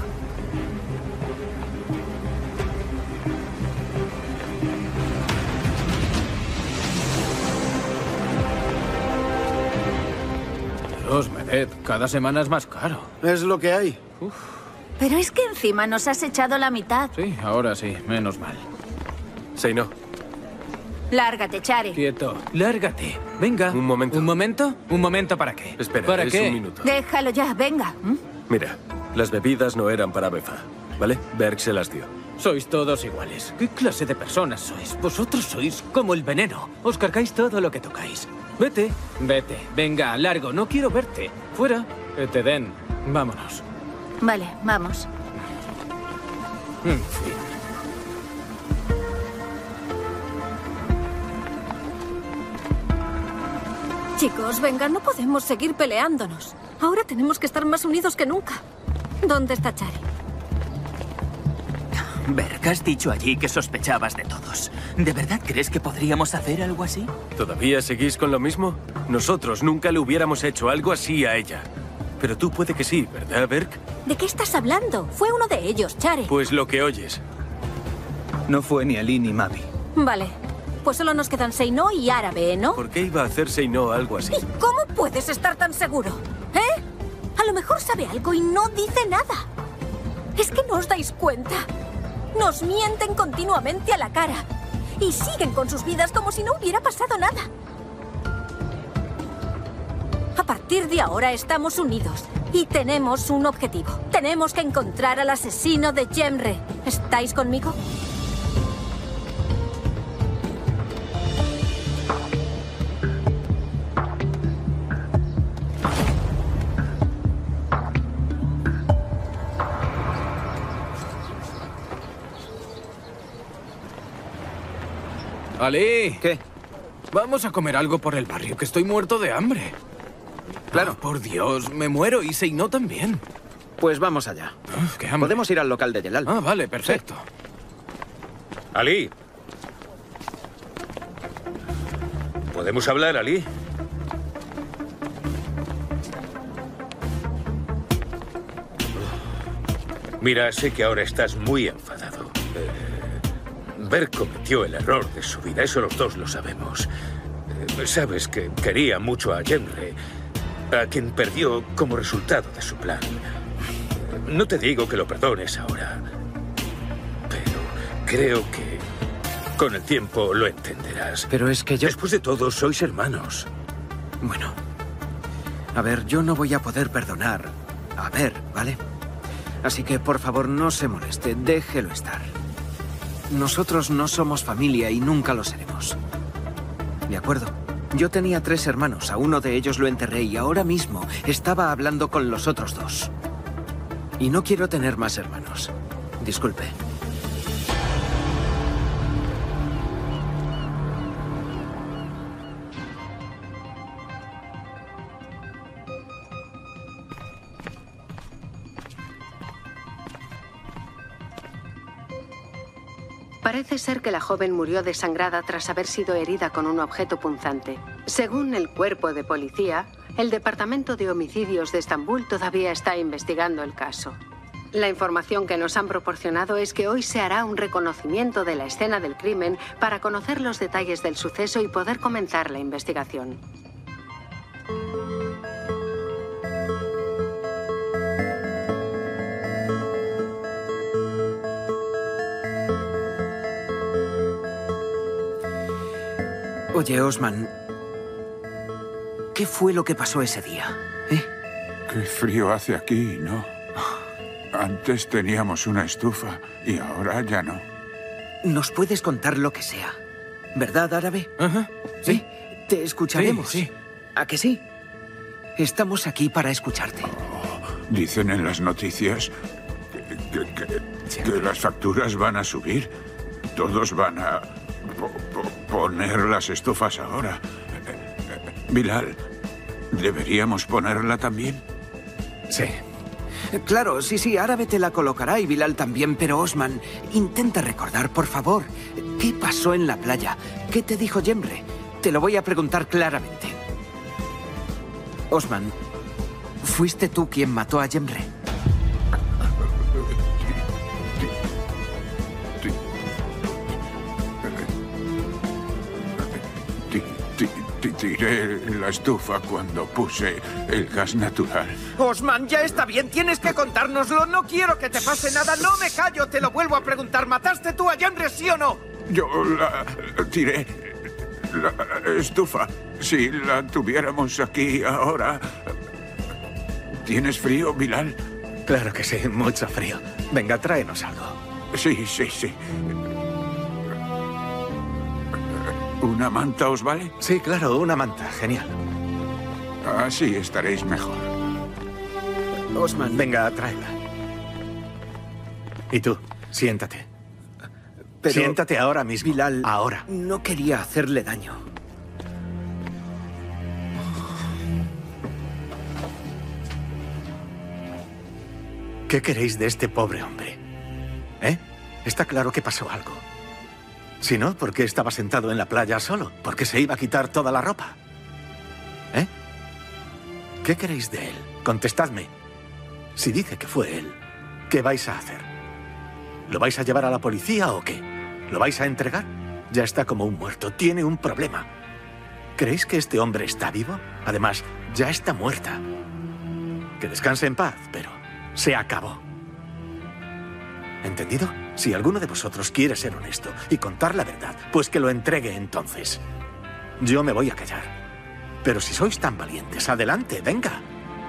Dios, Medet, cada semana es más caro. Es lo que hay. Uf. Pero es que encima nos has echado la mitad. Sí, ahora sí, menos mal. Seino. Lárgate, Chari. Quieto, lárgate. Venga. Un momento. ¿Un momento? ¿Un momento para qué? Espera, ¿Para es qué? un minuto. Déjalo ya, venga. ¿Mm? Mira, las bebidas no eran para Befa, ¿vale? Berk se las dio. Sois todos iguales. ¿Qué clase de personas sois? Vosotros sois como el veneno. Os cargáis todo lo que tocáis. Vete, vete. Venga, largo. No quiero verte. Fuera. Que te den. Vámonos. Vale, vamos. En fin. Chicos, venga, no podemos seguir peleándonos. Ahora tenemos que estar más unidos que nunca. ¿Dónde está Chari? Berk, has dicho allí que sospechabas de todos. ¿De verdad crees que podríamos hacer algo así? ¿Todavía seguís con lo mismo? Nosotros nunca le hubiéramos hecho algo así a ella. Pero tú puede que sí, ¿verdad, Berk? ¿De qué estás hablando? Fue uno de ellos, Chari. Pues lo que oyes. No fue ni Ali ni Mavi. Vale. Pues solo nos quedan Seino y Árabe, ¿no? ¿Por qué iba a hacer Seino algo así? ¿Y cómo puedes estar tan seguro? ¿Eh? A lo mejor sabe algo y no dice nada. ¿Es que no os dais cuenta? Nos mienten continuamente a la cara. Y siguen con sus vidas como si no hubiera pasado nada. A partir de ahora estamos unidos. Y tenemos un objetivo. Tenemos que encontrar al asesino de Jemre. ¿Estáis conmigo? Ali. ¿Qué? Vamos a comer algo por el barrio, que estoy muerto de hambre. Claro. Oh, por Dios, me muero y Seino también. Pues vamos allá. Uf, qué hambre. Podemos ir al local de Yelal. Ah, vale, perfecto. Sí. Ali. ¿Podemos hablar, Ali? Mira, sé que ahora estás muy enfadado. Eh, Berk cometió el error de su vida, eso los dos lo sabemos. Eh, sabes que quería mucho a Jemre, a quien perdió como resultado de su plan. No te digo que lo perdones ahora, pero creo que con el tiempo lo entenderás. Pero es que yo... Después de todo, sois hermanos. Bueno. A ver, yo no voy a poder perdonar a Berk, ¿vale? Así que, por favor, no se moleste. Déjelo estar. Nosotros no somos familia y nunca lo seremos. ¿De acuerdo? Yo tenía tres hermanos. A uno de ellos lo enterré y ahora mismo estaba hablando con los otros dos. Y no quiero tener más hermanos. Disculpe. Parece ser que la joven murió desangrada tras haber sido herida con un objeto punzante. Según el cuerpo de policía, el Departamento de Homicidios de Estambul todavía está investigando el caso. La información que nos han proporcionado es que hoy se hará un reconocimiento de la escena del crimen para conocer los detalles del suceso y poder comenzar la investigación. Oye, Osman, ¿qué fue lo que pasó ese día? ¿Eh? Qué frío hace aquí, ¿no? Antes teníamos una estufa y ahora ya no. Nos puedes contar lo que sea. ¿Verdad, Árabe? Ajá. Sí. Te escucharemos. Sí, sí. ¿A que sí? Estamos aquí para escucharte. Dicen en las noticias que, que- que- que las facturas van a subir. Todos van a po- po- poner las estufas ahora. Eh, eh, Bilal, ¿deberíamos ponerla también? Sí. Claro, sí, sí, Árabe te la colocará y Bilal también, pero Osman, intenta recordar, por favor, ¿qué pasó en la playa? ¿Qué te dijo Jemre? Te lo voy a preguntar claramente. Osman, ¿fuiste tú quien mató a Jemre? Ti- ti- ti- Tiré la estufa cuando puse el gas natural. Osman, ya está bien, tienes que contárnoslo. No quiero que te pase nada, no me callo, te lo vuelvo a preguntar. ¿Mataste tú a Jemre, sí o no? Yo la tiré. La estufa. Si la tuviéramos aquí ahora. ¿Tienes frío, Bilal? Claro que sí, mucho frío. Venga, tráenos algo. Sí, sí, sí. ¿Una manta os vale? Sí, claro, una manta. Genial. Así estaréis mejor. Osman. Venga, tráela. Y tú, siéntate. Pero- Siéntate ahora mismo. Bilal, ahora. No quería hacerle daño. ¿Qué queréis de este pobre hombre? ¿Eh? Está claro que pasó algo. Si no, ¿por qué estaba sentado en la playa solo? ¿Por qué se iba a quitar toda la ropa? ¿Eh? ¿Qué queréis de él? Contestadme. Si dice que fue él, ¿qué vais a hacer? ¿Lo vais a llevar a la policía o qué? ¿Lo vais a entregar? Ya está como un muerto. Tiene un problema. ¿Creéis que este hombre está vivo? Además, ya está muerta. Que descanse en paz, pero se acabó. ¿Entendido? Si alguno de vosotros quiere ser honesto y contar la verdad, pues que lo entregue entonces. Yo me voy a callar. Pero si sois tan valientes, adelante, venga.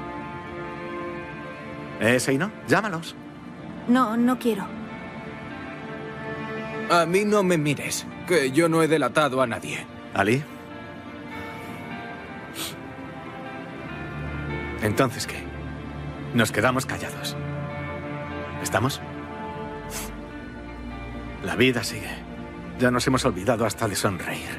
¿Eh, Seino? Llámalos. No, no quiero. A mí no me mires, que yo no he delatado a nadie. ¿Ali? Entonces, ¿qué? Nos quedamos callados. ¿Estamos? La vida sigue. Ya nos hemos olvidado hasta de sonreír.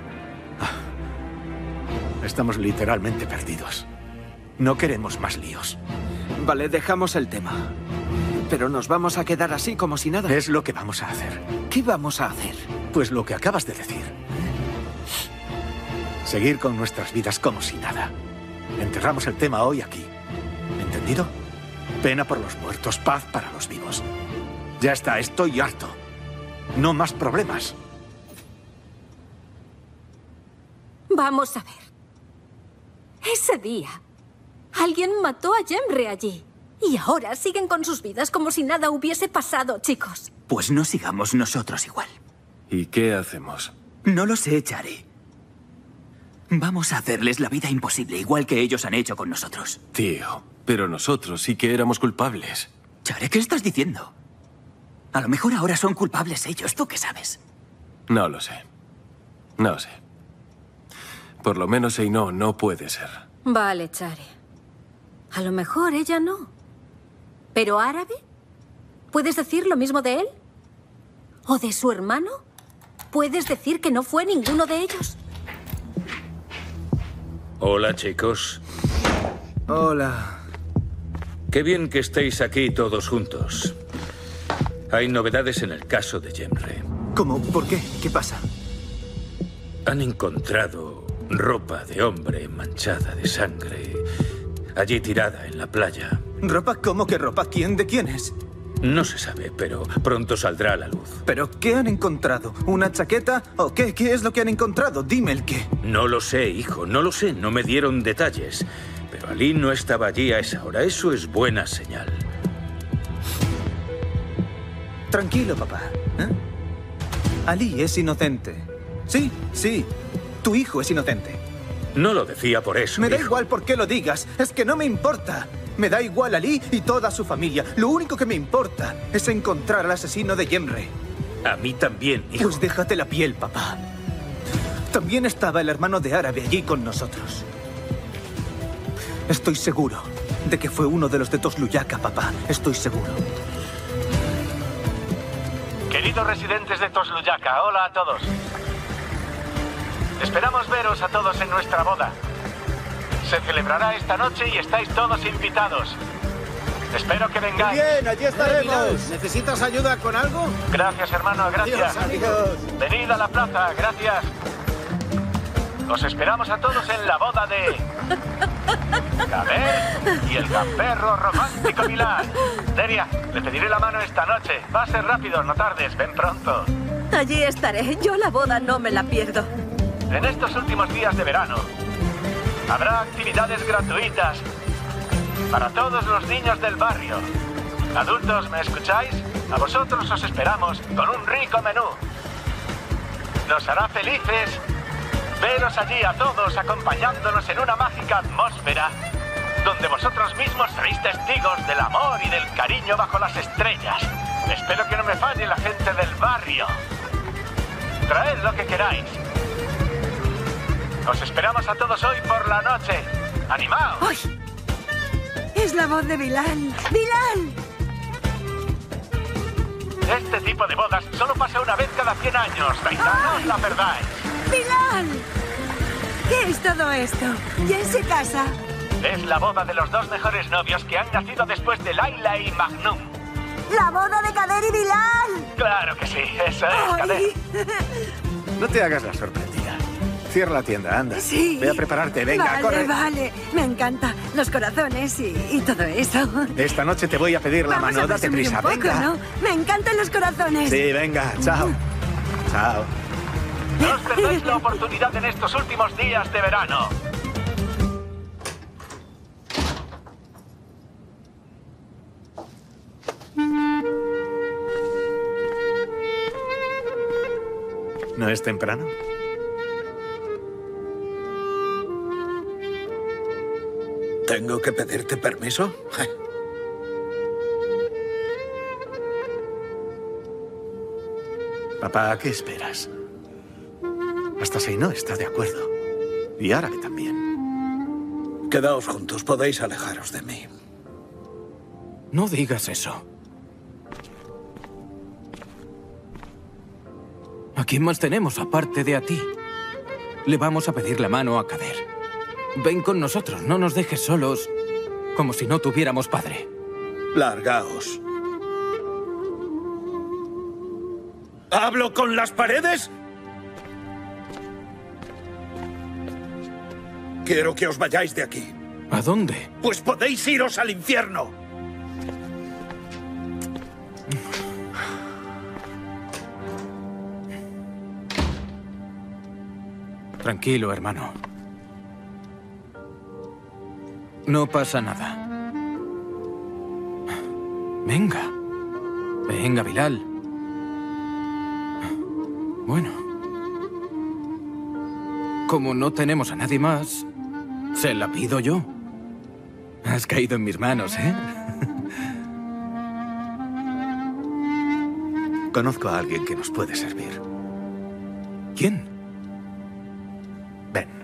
Ah. Estamos literalmente perdidos. No queremos más líos. Vale, dejamos el tema. Pero nos vamos a quedar así como si nada. Es lo que vamos a hacer. ¿Qué vamos a hacer? Pues lo que acabas de decir. Seguir con nuestras vidas como si nada. Enterramos el tema hoy aquí. ¿Entendido? Pena por los muertos, paz para los vivos. Ya está, estoy harto. No más problemas. Vamos a ver. Ese día, alguien mató a Jemre allí. Y ahora siguen con sus vidas como si nada hubiese pasado, chicos. Pues no sigamos nosotros igual. ¿Y qué hacemos? No lo sé, Chari. Vamos a hacerles la vida imposible, igual que ellos han hecho con nosotros. Tío, pero nosotros sí que éramos culpables. Chari, ¿qué estás diciendo? A lo mejor ahora son culpables ellos, ¿tú qué sabes? No lo sé. No sé. Por lo menos Eino no puede ser. Vale, Chari. A lo mejor ella no. ¿Pero Árabe? ¿Puedes decir lo mismo de él? ¿O de su hermano? ¿Puedes decir que no fue ninguno de ellos? Hola, chicos. Hola. Qué bien que estéis aquí todos juntos. Hay novedades en el caso de Jemre. ¿Cómo? ¿Por qué? ¿Qué pasa? Han encontrado ropa de hombre manchada de sangre allí tirada en la playa. ¿Ropa? ¿Cómo que ropa? ¿Quién de quién es? No se sabe, pero pronto saldrá a la luz. ¿Pero qué han encontrado? ¿Una chaqueta? ¿O qué? ¿Qué es lo que han encontrado? Dime el qué. No lo sé, hijo, no lo sé. No me dieron detalles. Pero Ali no estaba allí a esa hora. Eso es buena señal. Tranquilo, papá. ¿eh? Ali es inocente. Sí, sí. Tu hijo es inocente. No lo decía por eso. Me da hijo. igual por qué lo digas. Es que no me importa. Me da igual Ali y toda su familia. Lo único que me importa es encontrar al asesino de Jemre. A mí también, hijo. Pues déjate la piel, papá. También estaba el hermano de Árabe allí con nosotros. Estoy seguro de que fue uno de los de Tosluyaka, papá. Estoy seguro. Queridos residentes de Tosluyaka, hola a todos. Esperamos veros a todos en nuestra boda. Se celebrará esta noche y estáis todos invitados. Espero que vengáis. Bien, allí estaremos. ¿Necesitas ayuda con algo? Gracias, hermano, gracias. Adiós, amigos. Venid a la plaza, gracias. Os esperamos a todos en la boda de Kader y el gamberro romántico Bilal. Delia, le pediré la mano esta noche. Va a ser rápido, no tardes, ven pronto. Allí estaré. Yo la boda no me la pierdo. En estos últimos días de verano habrá actividades gratuitas para todos los niños del barrio. Adultos, ¿me escucháis? A vosotros os esperamos con un rico menú. Nos hará felices veros allí a todos acompañándonos en una mágica atmósfera donde vosotros mismos seréis testigos del amor y del cariño bajo las estrellas. Espero que no me falle la gente del barrio. Traed lo que queráis. Os esperamos a todos hoy por la noche. ¡Animaos! ¡Ay! Es la voz de Bilal. ¡Bilal! Este tipo de bodas solo pasa una vez cada cien años. Paisanos, la perdáis. ¡Bilal! ¿Qué es todo esto? ¿Quién se casa? Es la boda de los dos mejores novios que han nacido después de Laila y Magnum. ¡La boda de Kader y Bilal! Claro que sí, eso es, Kader. No te hagas la sorprendida. Cierra la tienda, anda. Sí. Ve a prepararte, venga, vale, corre. Vale, me encanta. Los corazones y, y todo eso. Esta noche te voy a pedir la Vamos mano, a date presumir prisa, un poco, venga. ¿no? Me encantan los corazones. Sí, venga, chao. Chao. No os perdáis la oportunidad en estos últimos días de verano. ¿No es temprano? ¿Tengo que pedirte permiso? Papá, ¿a qué esperas? Hasta Seinó está de acuerdo. Y Árabe también. Quedaos juntos, podéis alejaros de mí. No digas eso. ¿A quién más tenemos aparte de a ti? Le vamos a pedir la mano a Kader. Ven con nosotros, no nos dejes solos, como si no tuviéramos padre. Largaos. ¿Hablo con las paredes? Quiero que os vayáis de aquí. ¿A dónde? Pues podéis iros al infierno. Tranquilo, hermano. No pasa nada. Venga. Venga, Bilal. Bueno. Como no tenemos a nadie más, se la pido yo. Has caído en mis manos, ¿eh? Conozco a alguien que nos puede servir. ¿Quién? Ven.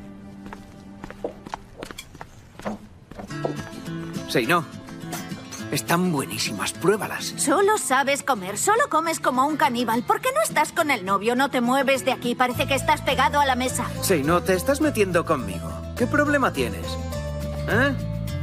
Seinó, están buenísimas, pruébalas. Solo sabes comer, solo comes como un caníbal. ¿Por qué no estás con el novio? No te mueves de aquí, parece que estás pegado a la mesa. Seinó, te estás metiendo conmigo. ¿Qué problema tienes? ¿Eh?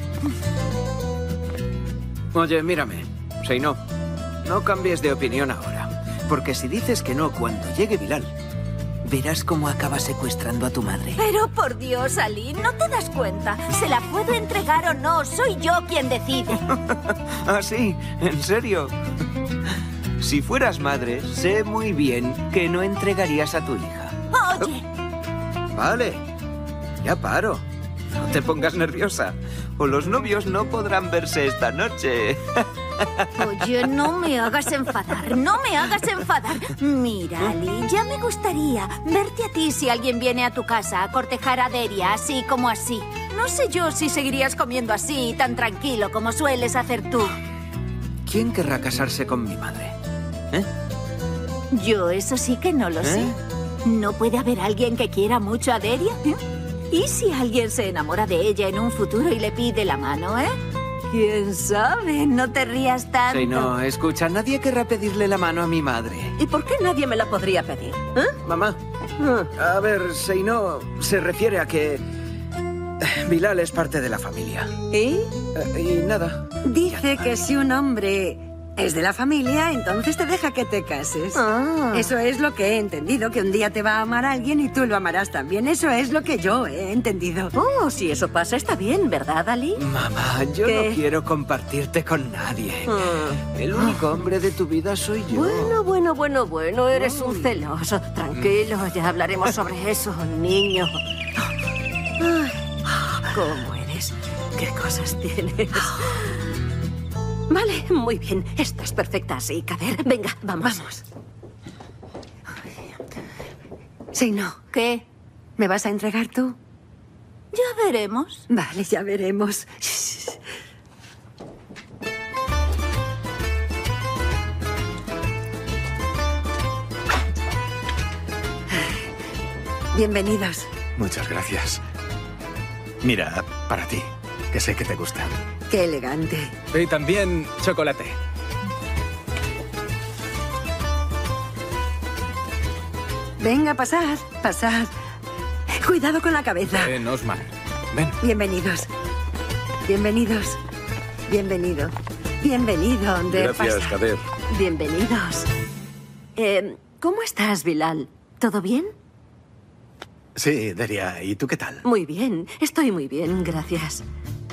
Oye, mírame, Seinó, no cambies de opinión ahora. Porque si dices que no cuando llegue Bilal, verás cómo acaba secuestrando a tu madre. Pero por Dios, Ali, ¿no te das cuenta? ¿Se la puedo entregar o no? Soy yo quien decide. ¿Ah, sí? ¿En serio? Si fueras madre, sé muy bien que no entregarías a tu hija. Oye. Vale, ya paro. No te pongas nerviosa, o los novios no podrán verse esta noche. Oye, no me hagas enfadar, no me hagas enfadar. Mira, Ali, ya me gustaría verte a ti si alguien viene a tu casa a cortejar a Deria, así como así. No sé yo si seguirías comiendo así, tan tranquilo como sueles hacer tú. ¿Quién querrá casarse con mi madre? ¿Eh? Yo eso sí que no lo ¿Eh? sé. ¿No puede haber alguien que quiera mucho a Deria? ¿Eh? ¿Y si alguien se enamora de ella en un futuro y le pide la mano, eh? ¿Quién sabe? No te rías tanto. Sí, no, escucha, nadie querrá pedirle la mano a mi madre. ¿Y por qué nadie me la podría pedir? ¿Eh? Mamá, a ver, Seino se refiere a que Bilal es parte de la familia. ¿Y? Eh, y nada. Dice que si un hombre es de la familia, entonces te deja que te cases. Ah. Eso es lo que he entendido, que un día te va a amar alguien y tú lo amarás también. Eso es lo que yo he entendido. Oh, si eso pasa, está bien, ¿verdad, Ali? Mamá, yo ¿Qué? no quiero compartirte con nadie. Ah. El único hombre de tu vida soy yo. Bueno, bueno, bueno, bueno, eres un celoso. Tranquilo, ya hablaremos sobre eso, niño. Ay, ¿cómo eres? ¿Qué cosas tienes? Vale, muy bien. Estás perfecta así, Kader. Venga, vamos. Vamos. Sí, no. ¿Qué? ¿Me vas a entregar tú? Ya veremos. Vale, ya veremos. Bienvenidos. Muchas gracias. Mira, para ti, que sé que te gustan. Qué elegante. Y también chocolate. Venga, pasad, pasad. Cuidado con la cabeza. Ven, Osman. Ven. Bienvenidos. Bienvenidos. Bienvenido. Bienvenido. De Gracias, pasa. Kader. Bienvenidos. Eh, ¿Cómo estás, Bilal? ¿Todo bien? Sí, Deria, ¿y tú qué tal? Muy bien, estoy muy bien, gracias.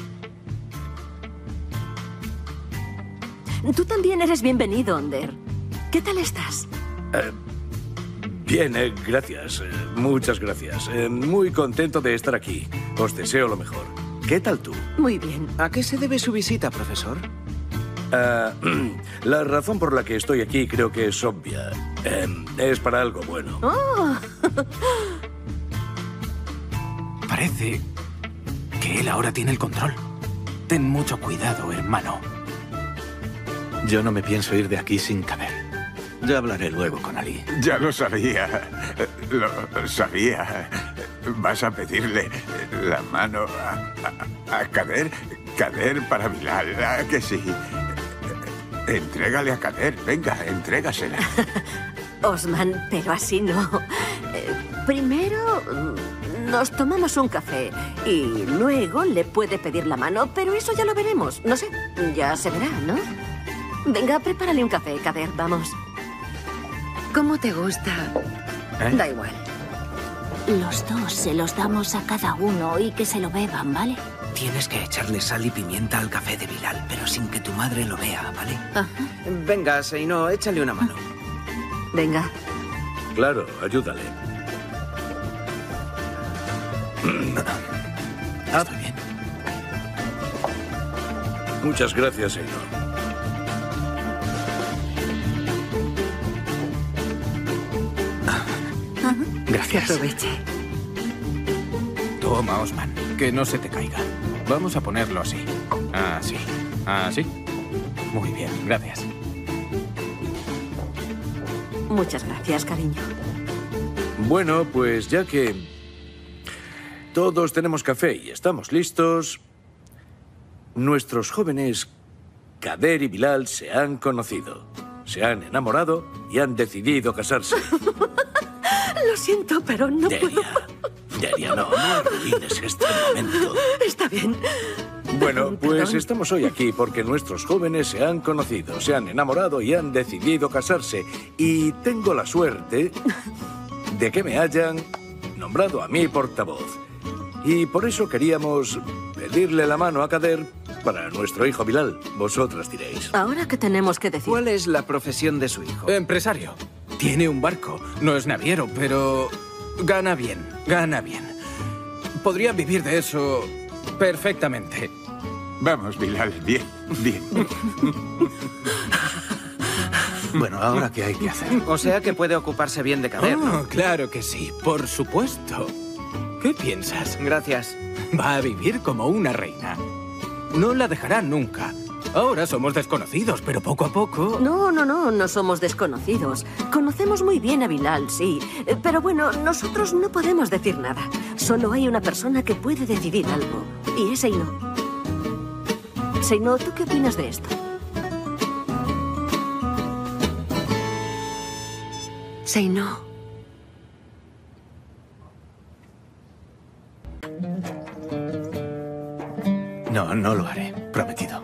Tú también eres bienvenido, Onder. ¿Qué tal estás? Eh, bien, eh, gracias. eh, muchas gracias. Eh, muy contento de estar aquí. Os deseo lo mejor. ¿Qué tal tú? Muy bien. ¿A qué se debe su visita, profesor? Ah, la razón por la que estoy aquí creo que es obvia. Eh, es para algo bueno. Oh. Parece que él ahora tiene el control. Ten mucho cuidado, hermano. Yo no me pienso ir de aquí sin Kader. Ya hablaré luego con Ali. Ya lo sabía. Lo sabía. ¿Vas a pedirle la mano a, a, a Kader? Kader para Bilal, ¿a que sí? Entrégale a Kader. Venga, entrégasela. Osman, pero así no. Eh, primero mm, nos tomamos un café y luego le puede pedir la mano, pero eso ya lo veremos. No sé, ya se verá, ¿no? Venga, prepárale un café, Kader, vamos. ¿Cómo te gusta? ¿Eh? Da igual. Los dos se los damos a cada uno y que se lo beban, ¿vale? Tienes que echarle sal y pimienta al café de Bilal, pero sin que tu madre lo vea, ¿vale? Ajá. Venga, Seino, échale una mano. Venga. Claro, ayúdale. Estoy bien. Muchas gracias, señor. Que Gracias. aproveche. Toma, Osman, que no se te caiga. Vamos a ponerlo así. Así. Así. Muy bien, gracias. Muchas gracias, cariño. Bueno, pues ya que todos tenemos café y estamos listos, nuestros jóvenes Kader y Bilal se han conocido, se han enamorado y han decidido casarse. Lo siento, pero no puedo. Deria, Deria, no, no arruines este momento. Está bien. Bueno, pues Perdón. estamos hoy aquí porque nuestros jóvenes se han conocido, se han enamorado y han decidido casarse. Y tengo la suerte de que me hayan nombrado a mí portavoz. Y por eso queríamos pedirle la mano a Kader para nuestro hijo Bilal. Vosotras diréis. Ahora, ¿qué tenemos que decir? ¿Cuál es la profesión de su hijo? Empresario. Tiene un barco. No es naviero, pero gana bien, gana bien. Podría vivir de eso perfectamente. Vamos, Bilal, bien, bien. Bueno, ¿ahora qué hay que hacer? O sea que puede ocuparse bien de Kader, ¿no? Oh, claro que sí, por supuesto. ¿Qué piensas? Gracias. Va a vivir como una reina. No la dejará nunca. Ahora somos desconocidos, pero poco a poco... No, no, no, no somos desconocidos. Conocemos muy bien a Bilal, sí. Eh, Pero bueno, nosotros no podemos decir nada. Solo hay una persona que puede decidir algo. Y es Seino. Seino, ¿tú qué opinas de esto? Seino. No, no lo haré. Prometido.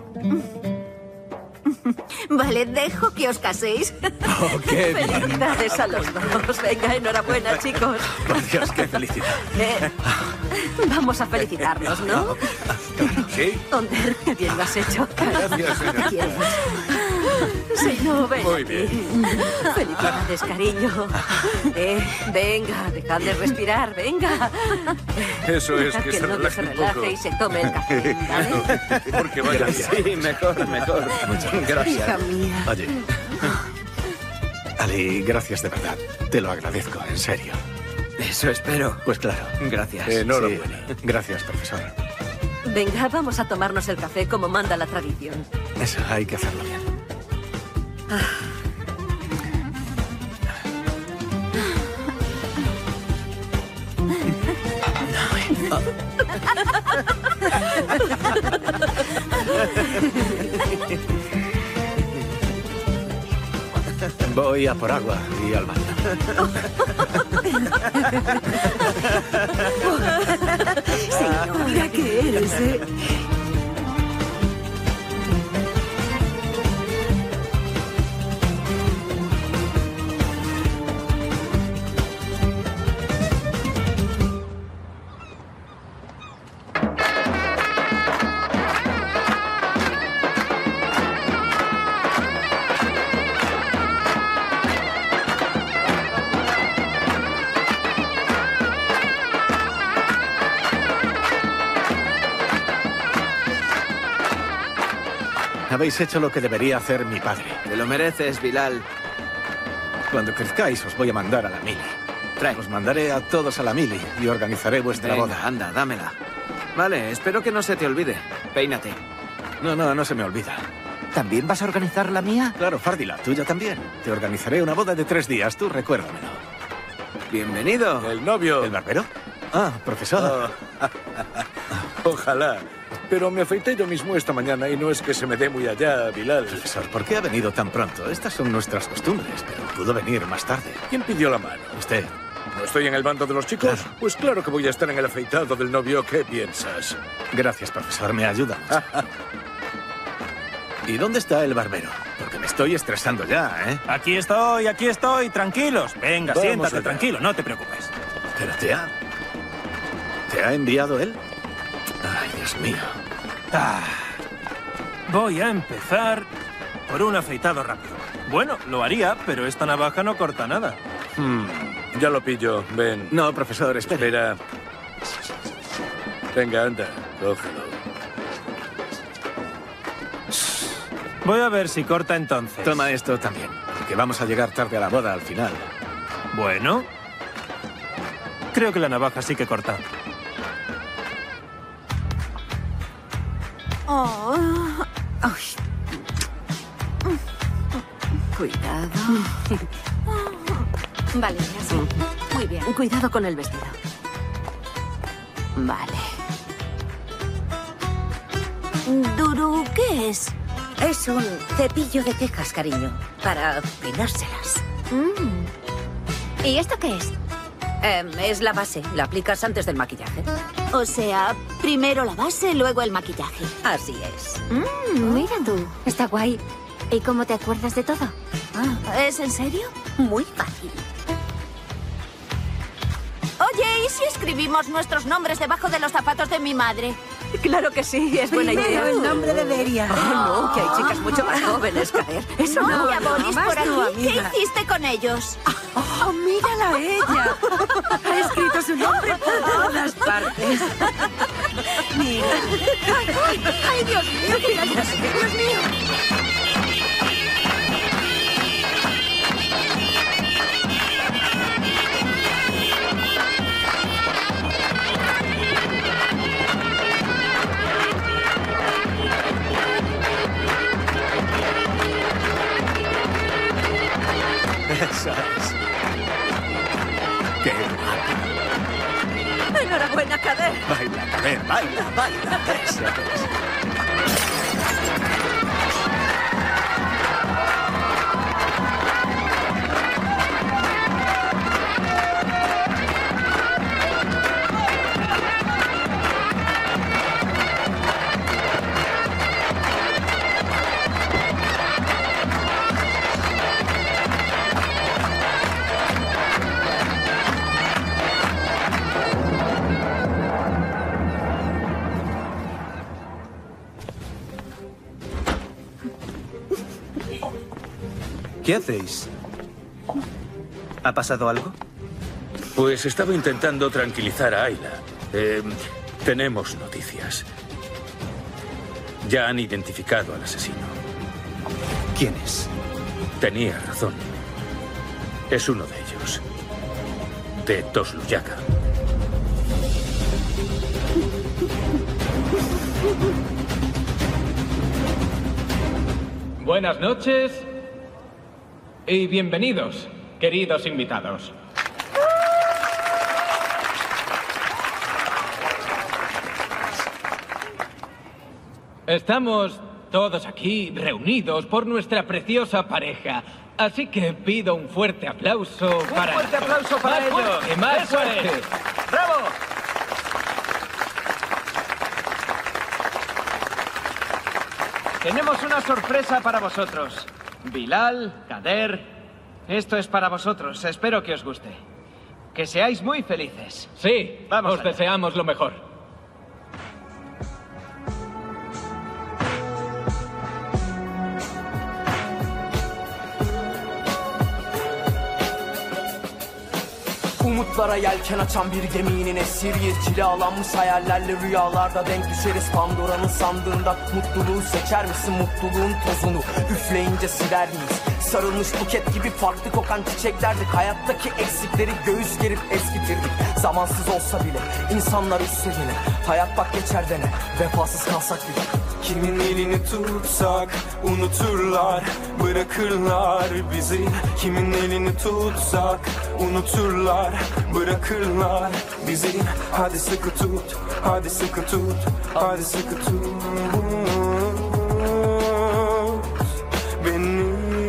Vale, dejo que os caséis. Oh, qué bien. Felicidades a los dos. Venga, enhorabuena, chicos. Por Dios, qué felicidad. Eh, vamos a felicitarnos, ¿no? Sí. Onder, qué bien lo has hecho. Gracias, señor. Te quiero. Sí, no, ven Muy aquí. bien. Felicidades, cariño. Eh, venga, dejad de respirar, venga. Eso es, Dejad que que se el novio relaje se un relaje poco. y se tome el café, ¿vale? Porque vaya bien. Sí, mejor, mejor. Muchas Gracias. Hija mía. Oye. Ali, gracias de verdad. Te lo agradezco, en serio. Eso espero. Pues claro. Gracias. Enhorabuena. Sí. Gracias, profesor. Venga, vamos a tomarnos el café como manda la tradición. Eso, hay que hacerlo bien. Voy a por agua y al baño. Sí, no, mira que eres, ¿eh? Habéis hecho lo que debería hacer mi padre. Te lo mereces, Bilal. Cuando crezcáis os voy a mandar a la mili. Trae. Os mandaré a todos a la mili y organizaré vuestra Venga, boda. anda, dámela. Vale, espero que no se te olvide. Peínate. No, no, no se me olvida. ¿También vas a organizar la mía? Claro, Fardi, la tuya también. Te organizaré una boda de tres días, tú recuérdamelo. Bienvenido. El novio. ¿El barbero? Ah, profesor. Oh. Ojalá. Pero me afeité yo mismo esta mañana y no es que se me dé muy allá, Bilal. Profesor, ¿por qué ha venido tan pronto? Estas son nuestras costumbres, pero pudo venir más tarde. ¿Quién pidió la mano? Usted. ¿No estoy en el bando de los chicos? Claro. Pues claro que voy a estar en el afeitado del novio. ¿Qué piensas? Gracias, profesor, me ayuda mucho. ¿Y dónde está el barbero? Porque me estoy estresando ya, ¿eh? Aquí estoy, aquí estoy, tranquilos. Venga, Vamos siéntate, allá. tranquilo, no te preocupes. ¿Pero te ha... te ha enviado él? Ay, Dios mío. Ah, voy a empezar por un afeitado rápido. Bueno, lo haría, pero esta navaja no corta nada. Hmm, ya lo pillo, ven. No, profesor, espere. Espera. Venga, anda, cógelo. Voy a ver si corta entonces. Toma esto también, porque vamos a llegar tarde a la boda al final. Bueno. Creo que la navaja sí que corta. Oh. Ay. Cuidado. Vale, así. Muy bien. Cuidado con el vestido. Vale. Duru, ¿qué es? Es un cepillo de cejas, cariño, para peinárselas. Mm. ¿Y esto qué es? Eh, es la base. La aplicas antes del maquillaje. O sea, primero la base, luego el maquillaje. Así es. Mm, mira tú. Está guay. ¿Y cómo te acuerdas de todo? Ah, ¿es en serio? Muy fácil. Oye, ¿y si escribimos nuestros nombres debajo de los zapatos de mi madre? Claro que sí, es buena Primero idea. el nombre de Deria. Oh, no, que hay chicas mucho más jóvenes, Caer. Eso no. No, ya Boris, más por aquí. tú, ¿Qué amiga. hiciste con ellos? ¡Oh, mírala a ella! Ha escrito su nombre por todas partes. Mira. ¡Ay, ay, ay, Dios mío! ¡Mira, Dios, Dios mío! Eso es. ¡Qué guapo! ¡Enhorabuena, Kader! Baila, Kader, baila, baila. Eso es. ¿Qué hacéis? ¿Ha pasado algo? Pues estaba intentando tranquilizar a Ayla. Eh, tenemos noticias. Ya han identificado al asesino. ¿Quién es? Tenía razón. Es uno de ellos. De Tosluyaka. Buenas noches y bienvenidos, queridos invitados. Estamos todos aquí reunidos por nuestra preciosa pareja, así que pido un fuerte aplauso para... ¡Un fuerte aplauso para ¡Más ellos! fuerte, más ¡Eso fuerte! es! ¡Bravo! Tenemos una sorpresa para vosotros. Bilal, Kader, esto es para vosotros. Espero que os guste. Que seáis muy felices. Sí, Vamos os allá. deseamos lo mejor. Umutlara yelken açan bir geminin esiriyiz. Cilalanmış hayallerle rüyalarda denk düşeriz. Pandora'nın sandığında mutluluğu seçer misin? Mutluluğun tozunu üfleyince siler miyiz? Sarılmış buket gibi farklı kokan çiçeklerdik. Hayattaki eksikleri göğüs gerip eskitirdik. Zamansız olsa bile insanlar üstü yine. Hayat bak geçer dene, vefasız kalsak bile. Kimin elini tutsak unuturlar, bırakırlar bizi. Kimin elini tutsak unuturlar, bırakırlar bizi. Hadi sıkı tut, hadi sıkı tut, hadi sıkı tut beni.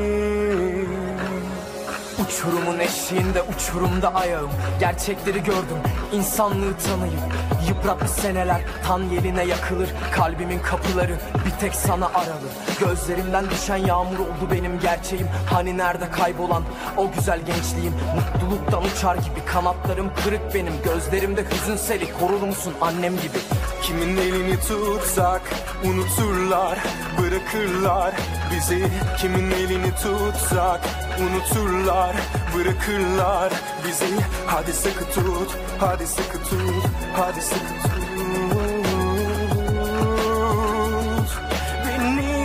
Uçurumun eşiğinde uçurumda ayağım. Gerçekleri gördüm, insanlığı tanıyıp. Yıpratmış seneler tan yeline yakılır. Kalbimin kapıları bir tek sana aralı. Gözlerimden düşen yağmur oldu benim gerçeğim. Hani nerede kaybolan o güzel gençliğim. Mutluluktan uçar gibi kanatlarım kırık benim. Gözlerimde hüzün seli, korur musun annem gibi. Kimin elini tutsak unuturlar, bırakırlar bizi. Kimin elini tutsak unuturlar, bırakırlar bizi. Hadi sıkı tut, hadi sıkı tut, hadi sıkı tut beni.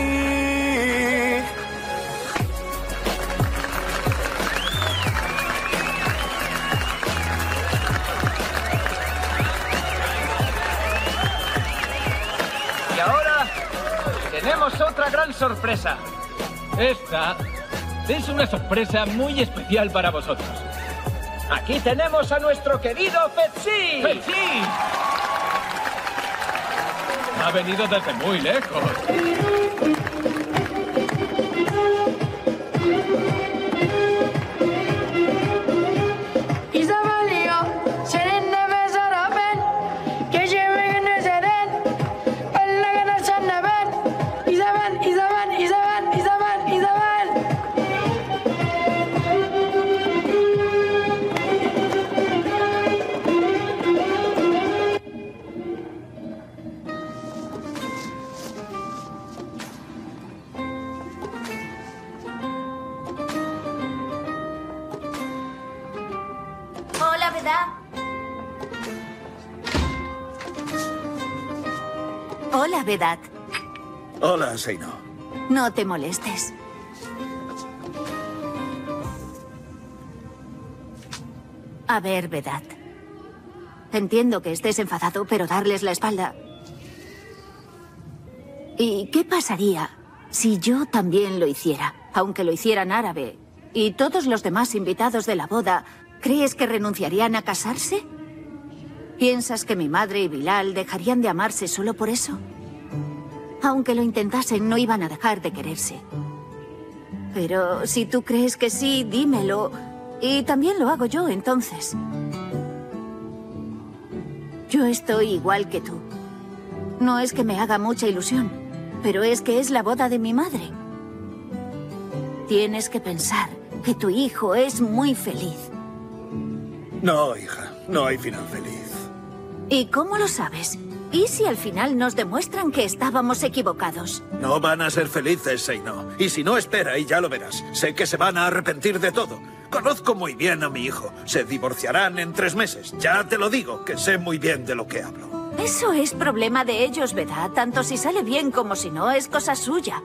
Y ahora tenemos otra gran sorpresa. Esta es una sorpresa muy especial para vosotros. Aquí tenemos a nuestro querido Fetsi. ¡Fetsi! Ha venido desde muy lejos. İzabeliyor seninle mezara ben. Gecemi gündüz eden ölene kadar senle ben. İzabel, İzabel, İzabel, İzabel, İzabel. Hola, Veda. Hola, Vedat. Hola, Seino. No te molestes. A ver, Vedat. Entiendo que estés enfadado, pero darles la espalda... ¿Y qué pasaría si yo también lo hiciera? Aunque lo hiciera en árabe. ¿Y todos los demás invitados de la boda, crees que renunciarían a casarse? ¿Piensas que mi madre y Bilal dejarían de amarse solo por eso? Aunque lo intentasen, no iban a dejar de quererse. Pero si tú crees que sí, dímelo. Y también lo hago yo, entonces. Yo estoy igual que tú. No es que me haga mucha ilusión, pero es que es la boda de mi madre. Tienes que pensar que tu hijo es muy feliz. No, hija, no hay final feliz. ¿Y cómo lo sabes? ¿Y si al final nos demuestran que estábamos equivocados? No van a ser felices, Seino. Y si no, espera y ya lo verás. Sé que se van a arrepentir de todo. Conozco muy bien a mi hijo. Se divorciarán en tres meses. Ya te lo digo, que sé muy bien de lo que hablo. Eso es problema de ellos, ¿verdad? Tanto si sale bien como si no, es cosa suya.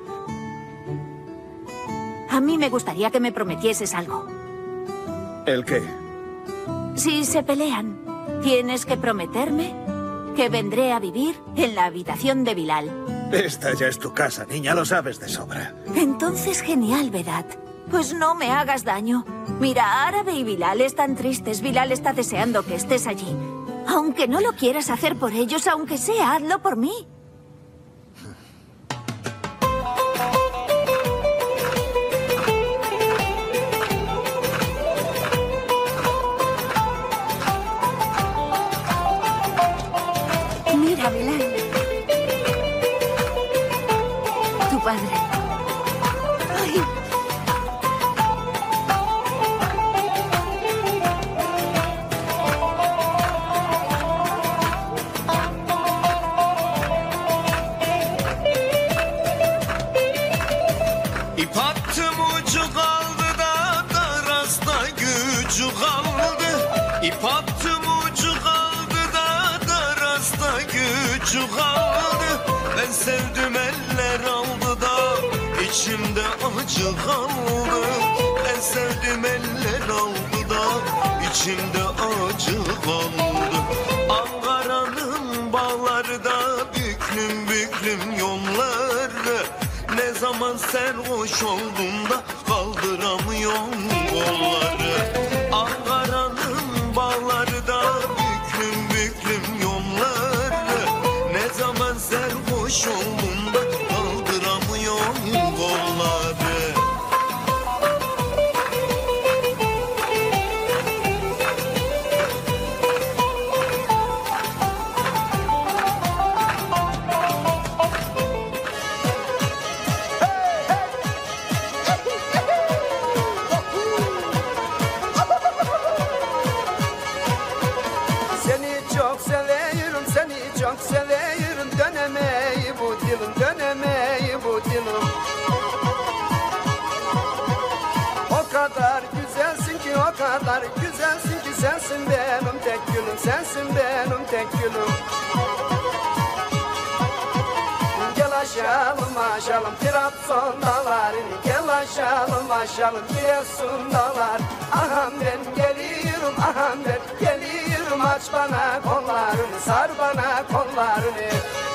A mí me gustaría que me prometieses algo. ¿El qué? Si se pelean, tienes que prometerme que vendré a vivir en la habitación de Bilal. Esta ya es tu casa, niña, lo sabes de sobra. Entonces, genial, Vedat. Pues no me hagas daño. Mira, Árabe y Bilal están tristes. Bilal está deseando que estés allí. Aunque no lo quieras hacer por ellos, aunque sea, hazlo por mí. Mira, Bilal. Tu padre. Ay. İp attım ucu kaldı da darasta gücü kaldı. İp attım ucu kaldı da darasta gücü kaldı. Ben sevdim eller aldı da içimde acı kaldı. Ben sevdim eller aldı da içimde acı kaldı. Ankara'nın bağları da büklüm büklüm yolları. Ne zaman sarhoş oldum da kaldıramıyorum kolları. Ankara'nın bağları da büklüm büklüm yolları. Ne zaman sarhoş oldum da kaldıramıyorum kolları. Seni çok seviyorum, seni çok seviyorum. Dönemeyi bu dilim, dönemeyi bu dilim. O kadar güzelsin ki, o kadar güzelsin ki. Sensin benim tek gülüm, sensin benim tek gülüm. Gel aşalım aşalım Trabzon'dalarını. Gel aşalım aşalım Giresun'dalar. Aham ben geliyorum, aham ben geliyorum. Aç bana kollarını, sar bana kollarını.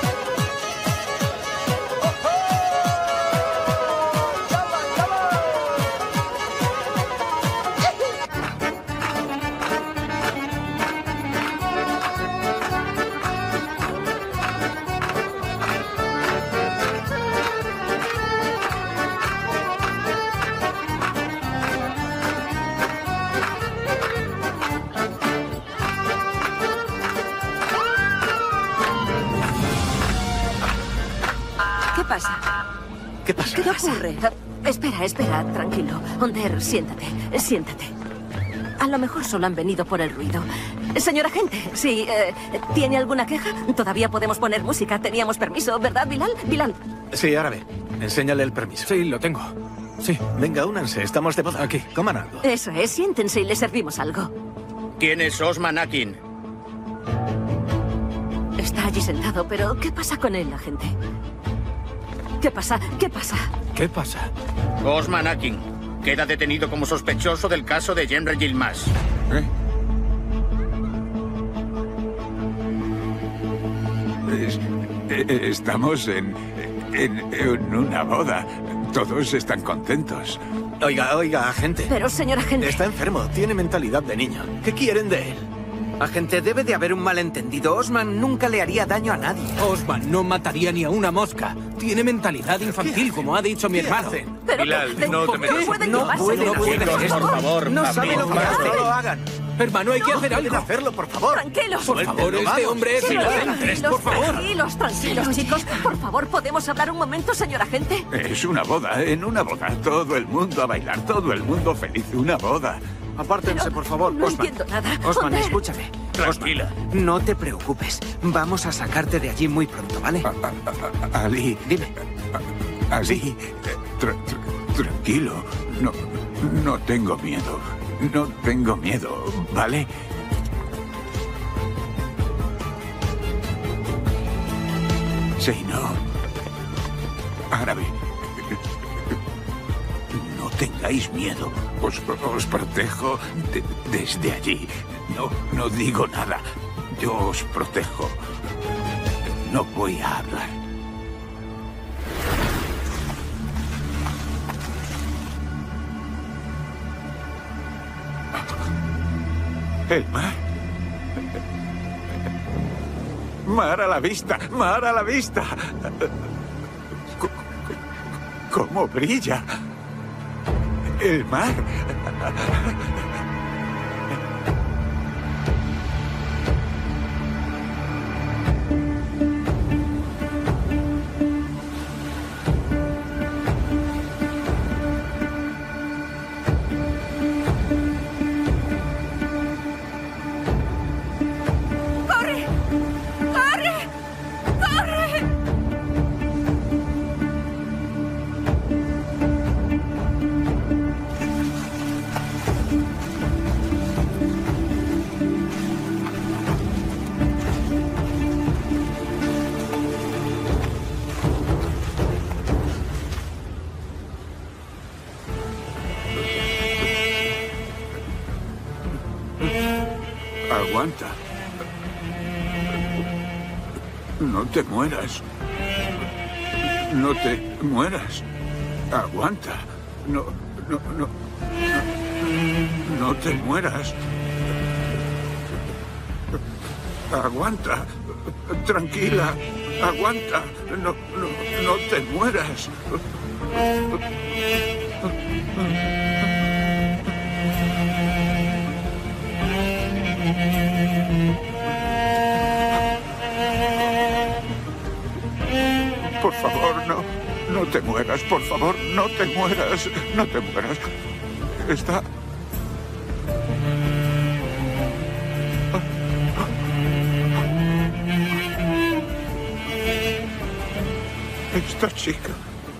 ¿Qué pasa? ¿Qué pasa? ¿Qué ocurre? Espera, espera, tranquilo. Onder, siéntate, siéntate. A lo mejor solo han venido por el ruido. Señor agente, sí, eh, ¿tiene alguna queja? Todavía podemos poner música. Teníamos permiso, ¿verdad, Bilal? Bilal. Sí, árabe. Enséñale el permiso. Sí, lo tengo. Sí. Venga, únanse. Estamos de boda. Aquí, coman algo. Eso es, siéntense y les servimos algo. ¿Quién es Osman Akin? Está allí sentado, pero ¿qué pasa con él, agente? ¿Qué pasa? ¿Qué pasa? ¿Qué pasa? Osman Akin queda detenido como sospechoso del caso de Jemre Yilmaz. ¿Eh? Es- eh, estamos en, en, en una boda. Todos están contentos. Oiga, oiga, agente. Pero, señor agente... Está enfermo, tiene mentalidad de niño. ¿Qué quieren de él? Agente, debe de haber un malentendido. Osman nunca le haría daño a nadie. Osman no mataría ni a una mosca. Tiene mentalidad infantil, como ha dicho mi hermano. Pero, Bilal, ¿qué- no te ¿por qué metas pueden en No llevarse? pueden No hacer pueden esto. por favor, No amigo, sabe lo que basta. hace. No lo hagan. Hermano, hay que hacer Pueden algo. hacerlo, por favor. Tranquilos. Por favor, este hombre es inocente. Tranquilos, Por favor. tranquilos, tranquilos, chicos. Por favor, ¿podemos hablar un momento, señor agente? Es una boda, en una boda. Todo el mundo a bailar, todo el mundo feliz. Una boda. Apártense, por favor. No Osman. entiendo nada. Osman, Joder. escúchame. Tranquila. Osman, no te preocupes. Vamos a sacarte de allí muy pronto, ¿vale? Ali. Dime. Ali. tra- tra- tranquilo. No, no tengo miedo. No tengo miedo, ¿vale? Sí, no. Árabe. No tengáis miedo. Os, os protejo de- desde allí. No, no digo nada. Yo os protejo. No voy a hablar. El mar. Mar a la vista, mar a la vista. C- ¿Cómo brilla? El mar. ¡Corre! ¡Corre! ¡Corre! Aguanta. No te mueras. No te mueras. Aguanta. No, no, no. No te mueras. Aguanta. Tranquila. Aguanta. No, no, no te mueras. Por favor, no. No te mueras, por favor, no te mueras. No te mueras. Está... Esta chica...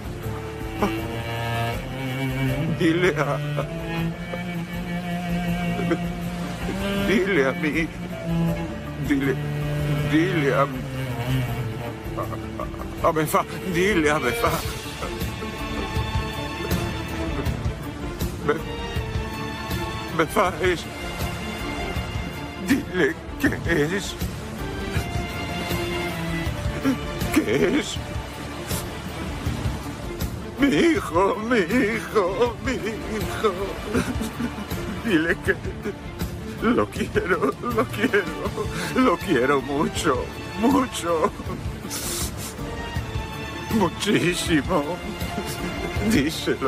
Dile a... Dile a mí... Dile... Dile a... A, a Befa, dile a Befa. Be, Befa es... Dile qué es. ¿Qué es? Mi hijo, mi hijo, mi hijo. Dile que lo quiero, lo quiero, lo quiero mucho, mucho. Muchísimo. Díselo.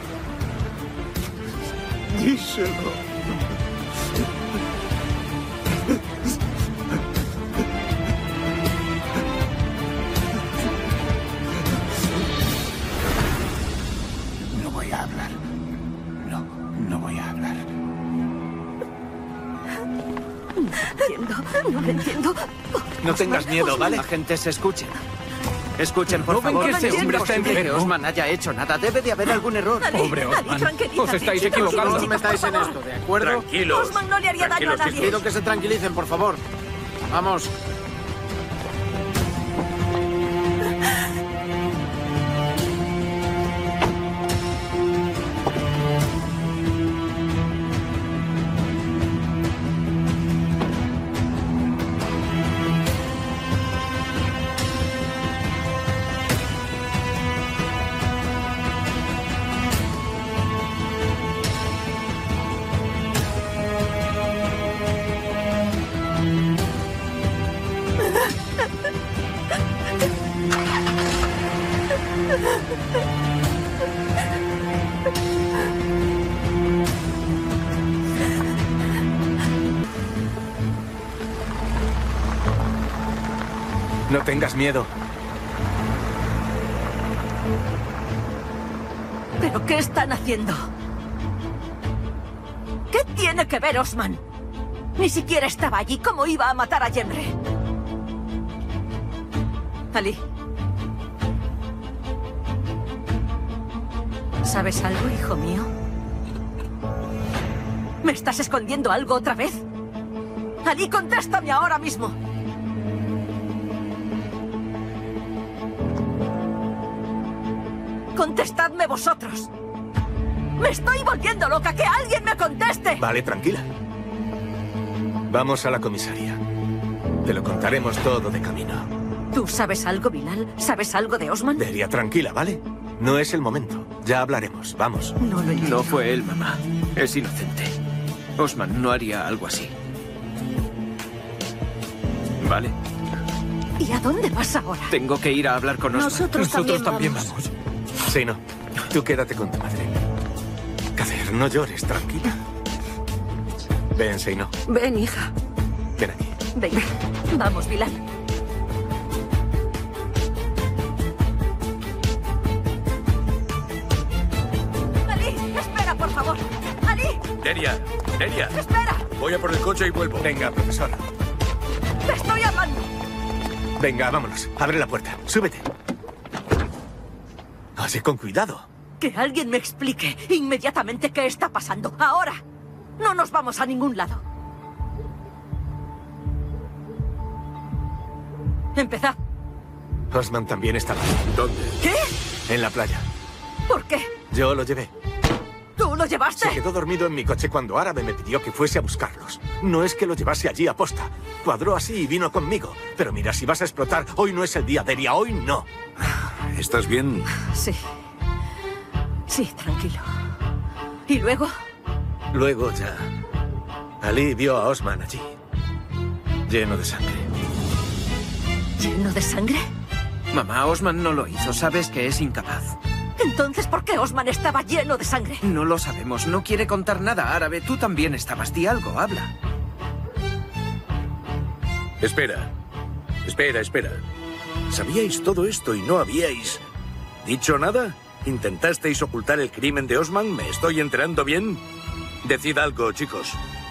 Díselo. No voy a hablar. No, no voy a hablar. No entiendo, no lo entiendo. No tengas miedo, ¿vale? Agentes, escuchen. Escuchen, por ¿No ven favor. que ese hombre está Es imposible que enfermo? Osman haya hecho nada. Debe de haber algún error. Ali, Pobre Ali, Osman. tranquilízate, Os estáis chicos, equivocando. chicos, No os metáis por en favor. esto, ¿de acuerdo? Tranquilos. Osman no le haría daño a Tranquilos, nadie. Pido que se tranquilicen, por favor. Vamos. No tengas miedo. ¿Pero qué están haciendo? ¿Qué tiene que ver Osman? Ni siquiera estaba allí. ¿Cómo iba a matar a Yemre? Ali. ¿Sabes algo, hijo mío? ¿Me estás escondiendo algo otra vez? Ali, contéstame ahora mismo. Contestadme vosotros. Me estoy volviendo loca. ¡Que alguien me conteste! Vale, tranquila. Vamos a la comisaría. Te lo contaremos todo de camino. ¿Tú sabes algo, Bilal? ¿Sabes algo de Osman? Deria, tranquila, ¿vale? No es el momento. Ya hablaremos. Vamos. No lo entiendo. No fue él, mamá. Es inocente. Osman no haría algo así. ¿Vale? ¿Y a dónde vas ahora? Tengo que ir a hablar con Osman. Nosotros también también vamos. vamos. Sí, no. Tú quédate con tu madre. Kader, no llores, tranquila. Ven, Seino. Ven, hija. Ven aquí. Venga. Vamos, Bilal. Ali, espera, por favor. Ali. Deria, Deria. Espera. Voy a por el coche y vuelvo. Venga, profesor. Te estoy hablando. Venga, vámonos. Abre la puerta. Súbete. Así, con cuidado. Que alguien me explique inmediatamente qué está pasando. Ahora. No nos vamos a ningún lado. Empezad. Osman también estaba. ¿Dónde? ¿Qué? En la playa. ¿Por qué? Yo lo llevé. ¿Tú lo llevaste? Se quedó dormido en mi coche cuando Árabe me pidió que fuese a buscarlos. No es que lo llevase allí a posta. Cuadró así y vino conmigo. Pero mira, si vas a explotar, hoy no es el día, Deria, hoy no. ¿Estás bien? Sí. Sí, tranquilo. ¿Y luego? Luego ya. Ali vio a Osman allí. Lleno de sangre. ¿Lleno de sangre? Mamá, Osman no lo hizo. Sabes que es incapaz. Entonces, ¿por qué Osman estaba lleno de sangre? No lo sabemos. No quiere contar nada, Árabe. Tú también estabas. Di algo, habla. Espera. Espera, espera. ¿Sabíais todo esto y no habíais dicho nada? ¿Intentasteis ocultar el crimen de Osman? ¿Me estoy enterando bien? Decid algo, chicos.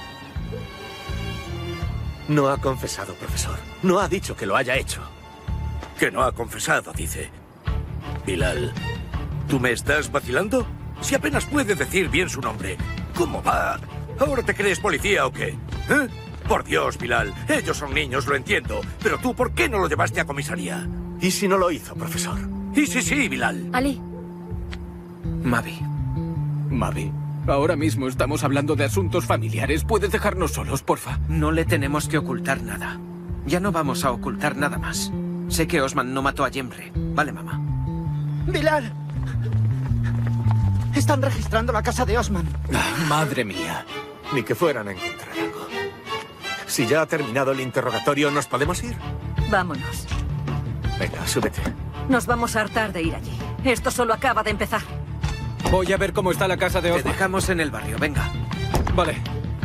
No ha confesado, profesor. No ha dicho que lo haya hecho. Que no ha confesado, dice. Bilal, ¿tú me estás vacilando? Si apenas puede decir bien su nombre. ¿Cómo va? ¿Ahora te crees policía o qué? ¿Eh? Por Dios, Bilal. Ellos son niños, lo entiendo. Pero tú, ¿por qué no lo llevaste a comisaría? ¿Y si no lo hizo, profesor? ¿Y si sí, Bilal? Ali. Mavi. Mavi, ahora mismo estamos hablando de asuntos familiares. ¿Puedes dejarnos solos, porfa? No le tenemos que ocultar nada. Ya no vamos a ocultar nada más. Sé que Osman no mató a Yemre. Vale, mamá. Bilal. Están registrando la casa de Osman. Ah, madre mía. Ni que fueran a encontrar algo. Si ya ha terminado el interrogatorio, ¿nos podemos ir? Vámonos. Venga, súbete. Nos vamos a hartar de ir allí. Esto solo acaba de empezar. Voy a ver cómo está la casa de Osman. Te dejamos en el barrio, venga. Vale.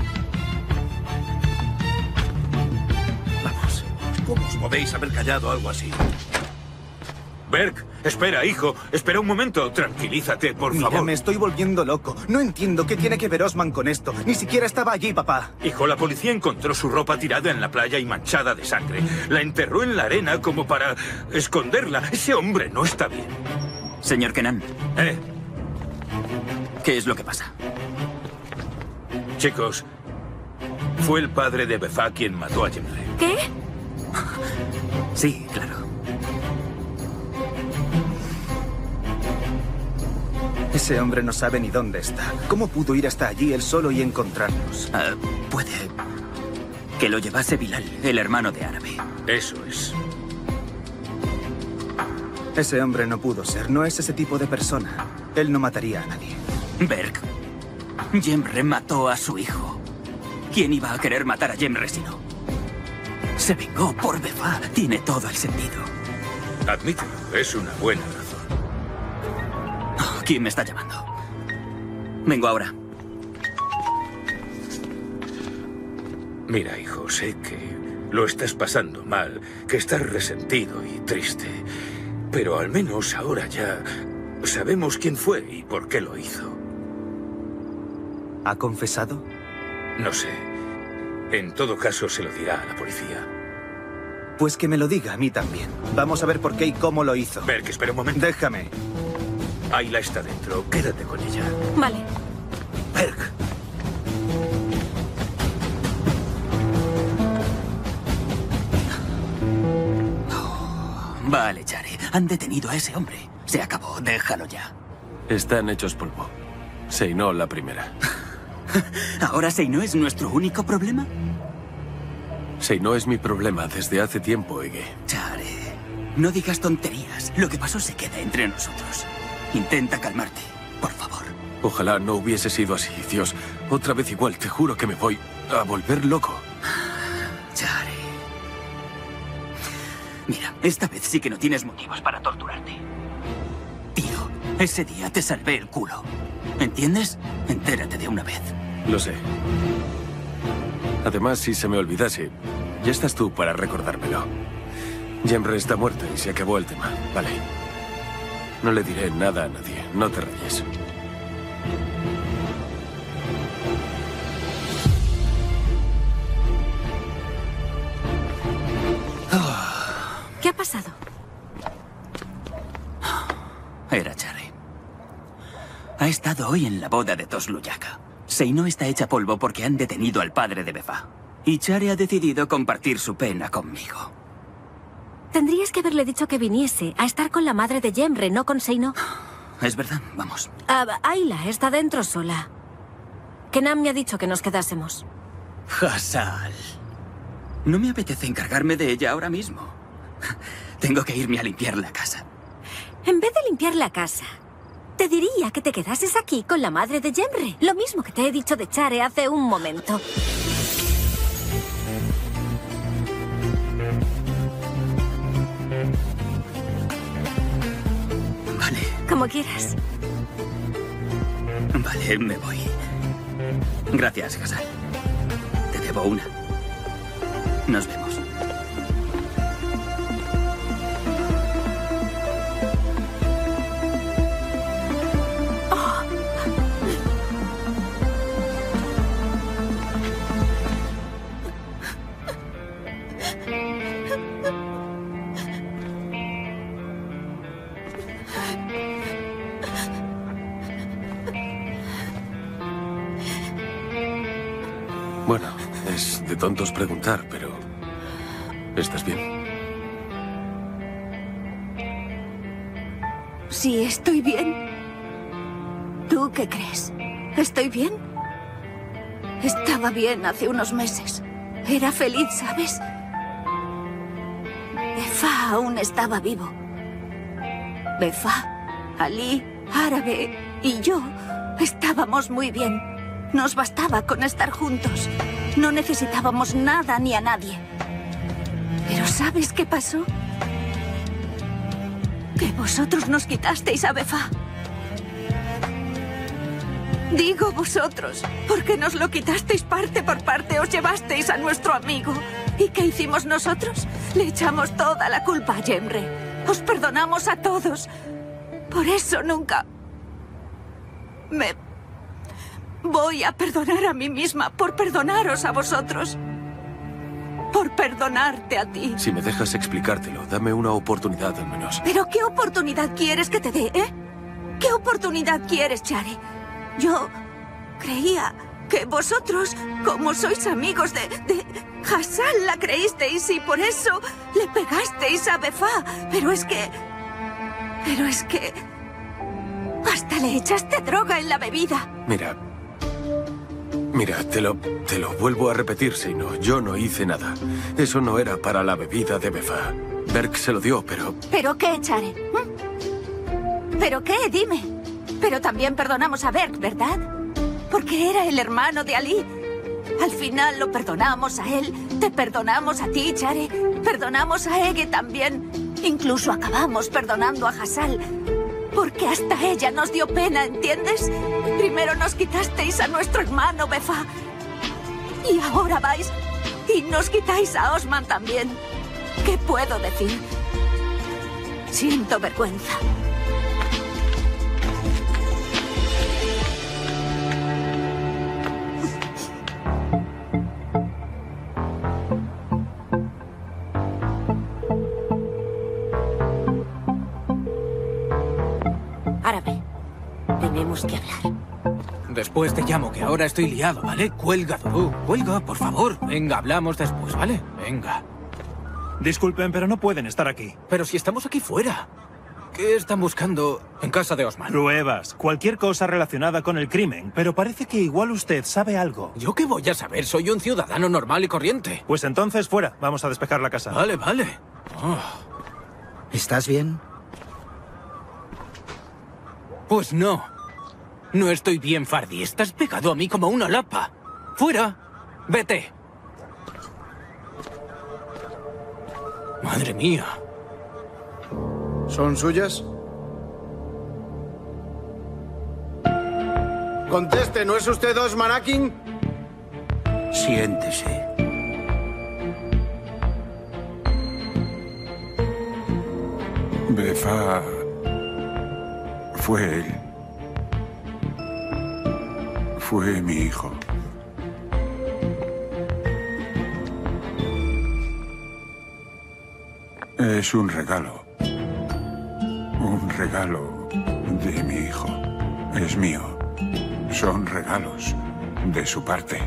Vamos. ¿Cómo os podéis haber callado algo así? Berk, espera, hijo. Espera un momento. Tranquilízate, por Mira, favor. me estoy volviendo loco. No entiendo qué tiene que ver Osman con esto. Ni siquiera estaba allí, papá. Hijo, la policía encontró su ropa tirada en la playa y manchada de sangre. La enterró en la arena como para esconderla. Ese hombre no está bien. Señor Kenan. ¿Eh? ¿Qué es lo que pasa? Chicos, fue el padre de Befa quien mató a Yemre. ¿Qué? Sí, claro. Ese hombre no sabe ni dónde está. ¿Cómo pudo ir hasta allí él solo y encontrarnos? Uh, puede que lo llevase Bilal, el hermano de Árabe. Eso es. Ese hombre no pudo ser. No es ese tipo de persona. Él no mataría a nadie. Berk, Yemre mató a su hijo. ¿Quién iba a querer matar a Yemre si no? Se vengó por Befa. Tiene todo el sentido. Admítelo, es una buena razón. Oh, ¿quién me está llamando? Vengo ahora. Mira, hijo, sé que lo estás pasando mal, que estás resentido y triste. Pero al menos ahora ya sabemos quién fue y por qué lo hizo. ¿Ha confesado? No sé. En todo caso, se lo dirá a la policía. Pues que me lo diga a mí también. Vamos a ver por qué y cómo lo hizo. Berk, espera un momento. Déjame. Ayla está dentro. Quédate con ella. Vale. Berk. Vale, Chare. Han detenido a ese hombre. Se acabó. Déjalo ya. Están hechos polvo. Seinó la primera. ¿Ahora Seinó es nuestro único problema? Seinó es mi problema desde hace tiempo, Ege. Chare, no digas tonterías. Lo que pasó se queda entre nosotros. Intenta calmarte, por favor. Ojalá no hubiese sido así, Dios. Otra vez igual, te juro que me voy a volver loco. Chare. Mira, esta vez sí que no tienes motivos para torturarte. Tío, ese día te salvé el culo. ¿Entiendes? Entérate de una vez. Lo sé. Además, si se me olvidase, ya estás tú para recordármelo. Jemre está muerta y se acabó el tema, vale. No le diré nada a nadie, no te rayes. ¿Qué ha pasado? Era Chare. Ha estado hoy en la boda de Tosluyaka. Seinó está hecha polvo porque han detenido al padre de Befa. Y Chare ha decidido compartir su pena conmigo. Tendrías que haberle dicho que viniese a estar con la madre de Jemre, no con Seinó. Es verdad, vamos. Ah, Ayla está dentro sola. Kenam me ha dicho que nos quedásemos. Hassal. No me apetece encargarme de ella ahora mismo. Tengo que irme a limpiar la casa. En vez de limpiar la casa, te diría que te quedases aquí con la madre de Jemre. Lo mismo que te he dicho de Chare hace un momento. Vale. Como quieras. Vale, me voy. Gracias, Hassal. Te debo una. Nos vemos. Bueno, es de tontos preguntar, pero... ¿estás bien? Sí, estoy bien. ¿Tú qué crees? ¿Estoy bien? Estaba bien hace unos meses. Era feliz, ¿sabes? Befa aún estaba vivo. Befa, Ali, Árabe y yo estábamos muy bien. Nos bastaba con estar juntos. No necesitábamos nada ni a nadie. Pero ¿sabes qué pasó? Que vosotros nos quitasteis a Befa. Digo vosotros, porque nos lo quitasteis parte por parte, os llevasteis a nuestro amigo. ¿Y qué hicimos nosotros? Le echamos toda la culpa a Jemre. Os perdonamos a todos. Por eso nunca... me... voy a perdonar a mí misma por perdonaros a vosotros. Por perdonarte a ti. Si me dejas explicártelo, dame una oportunidad al menos. ¿Pero qué oportunidad quieres que te dé, eh? ¿Qué oportunidad quieres, Chare? Yo creía que vosotros, como sois amigos de... de Hassal, la creísteis y por eso le pegasteis a Befa. Pero es que... Pero es que... hasta le echaste droga en la bebida. Mira... Mira, te lo, te lo vuelvo a repetir, Seinó. Yo no hice nada. Eso no era para la bebida de Befa. Berk se lo dio, pero... ¿Pero qué, Chare? ¿Mm? ¿Pero qué? Dime. Pero también perdonamos a Berk, ¿verdad? Porque era el hermano de Ali. Al final lo perdonamos a él. Te perdonamos a ti, Chare. Perdonamos a Ege también. Incluso acabamos perdonando a Hassal. Porque hasta ella nos dio pena, ¿entiendes? Primero nos quitasteis a nuestro hermano, Befa. Y ahora vais Y nos quitáis a Osman también. ¿Qué puedo decir? Siento vergüenza. Árabe, tenemos que hablar. Después te llamo, que ahora estoy liado, ¿vale? Cuelga, Durú. Cuelga, por favor. Venga, hablamos después, ¿vale? Venga. Disculpen, pero no pueden estar aquí. Pero si estamos aquí fuera. ¿Qué están buscando en casa de Osman? Pruebas, cualquier cosa relacionada con el crimen, pero parece que igual usted sabe algo. ¿Yo qué voy a saber? Soy un ciudadano normal y corriente. Pues entonces fuera, vamos a despejar la casa. Vale, vale. Oh. ¿Estás bien? Pues no. No estoy bien, Fardi. Estás pegado a mí como una lapa. ¡Fuera! ¡Vete! Madre mía. ¿Son suyas? Conteste, ¿no es usted Osman Akin? Siéntese. Befa fue él. Fue mi hijo. Es un regalo. Un regalo de mi hijo. Es mío. Son regalos de su parte.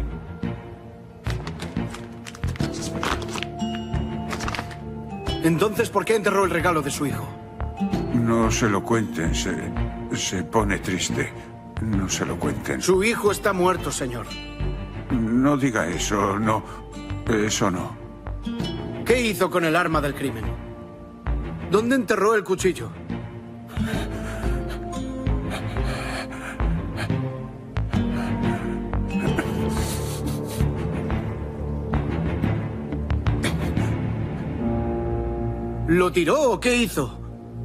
Entonces, ¿por qué enterró el regalo de su hijo? No se lo cuenten, se, se pone triste. No se lo cuenten. Su hijo está muerto, señor. No diga eso, no. Eso no. ¿Qué hizo con el arma del crimen? ¿Dónde enterró el cuchillo? ¿Lo tiró o qué hizo?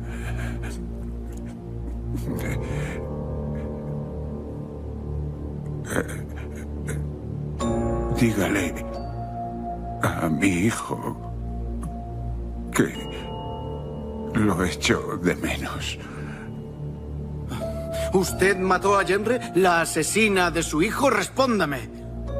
Dígale a mi hijo que lo echo de menos. ¿Usted mató a Jemre, la asesina de su hijo? Respóndame.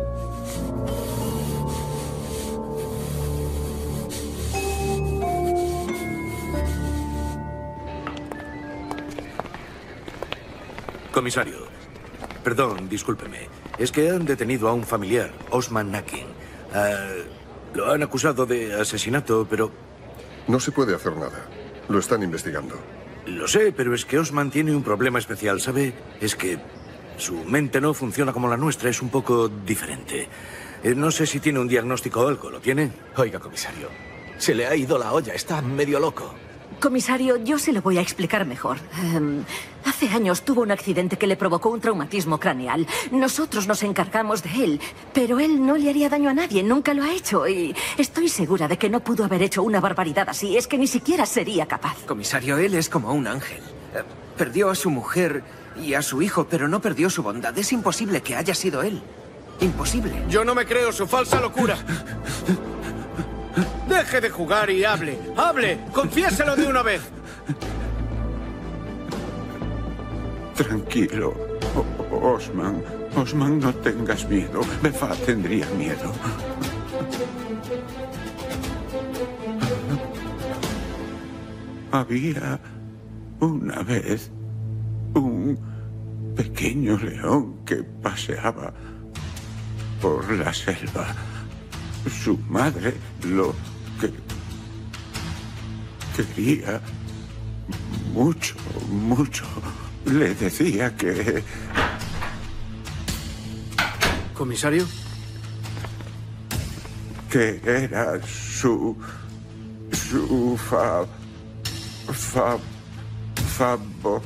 Comisario, perdón, discúlpeme. Es que han detenido a un familiar, Osman Akin. Uh, lo han acusado de asesinato, pero... No se puede hacer nada. Lo están investigando. Lo sé, pero es que Osman tiene un problema especial, ¿sabe? Es que su mente no funciona como la nuestra, es un poco diferente. Eh, no sé si tiene un diagnóstico o algo, ¿lo tiene? Oiga, comisario, se le ha ido la olla, está medio loco. Comisario, yo se lo voy a explicar mejor. Um, hace años tuvo un accidente que le provocó un traumatismo craneal. Nosotros nos encargamos de él, pero él no le haría daño a nadie, nunca lo ha hecho. Y estoy segura de que no pudo haber hecho una barbaridad así. Es que ni siquiera sería capaz. Comisario, él es como un ángel. Eh, perdió a su mujer y a su hijo, pero no perdió su bondad. Es imposible que haya sido él. Imposible. Yo no me creo su falsa locura. Deje de jugar y hable. ¡Hable! ¡Confiéselo de una vez! Tranquilo, o Osman. Osman, no tengas miedo. Befa tendría miedo. Había una vez un pequeño león que paseaba por la selva. Su madre lo que quería mucho, mucho. Le decía que... ¿Comisario? Que era su... su fa... fa... favo...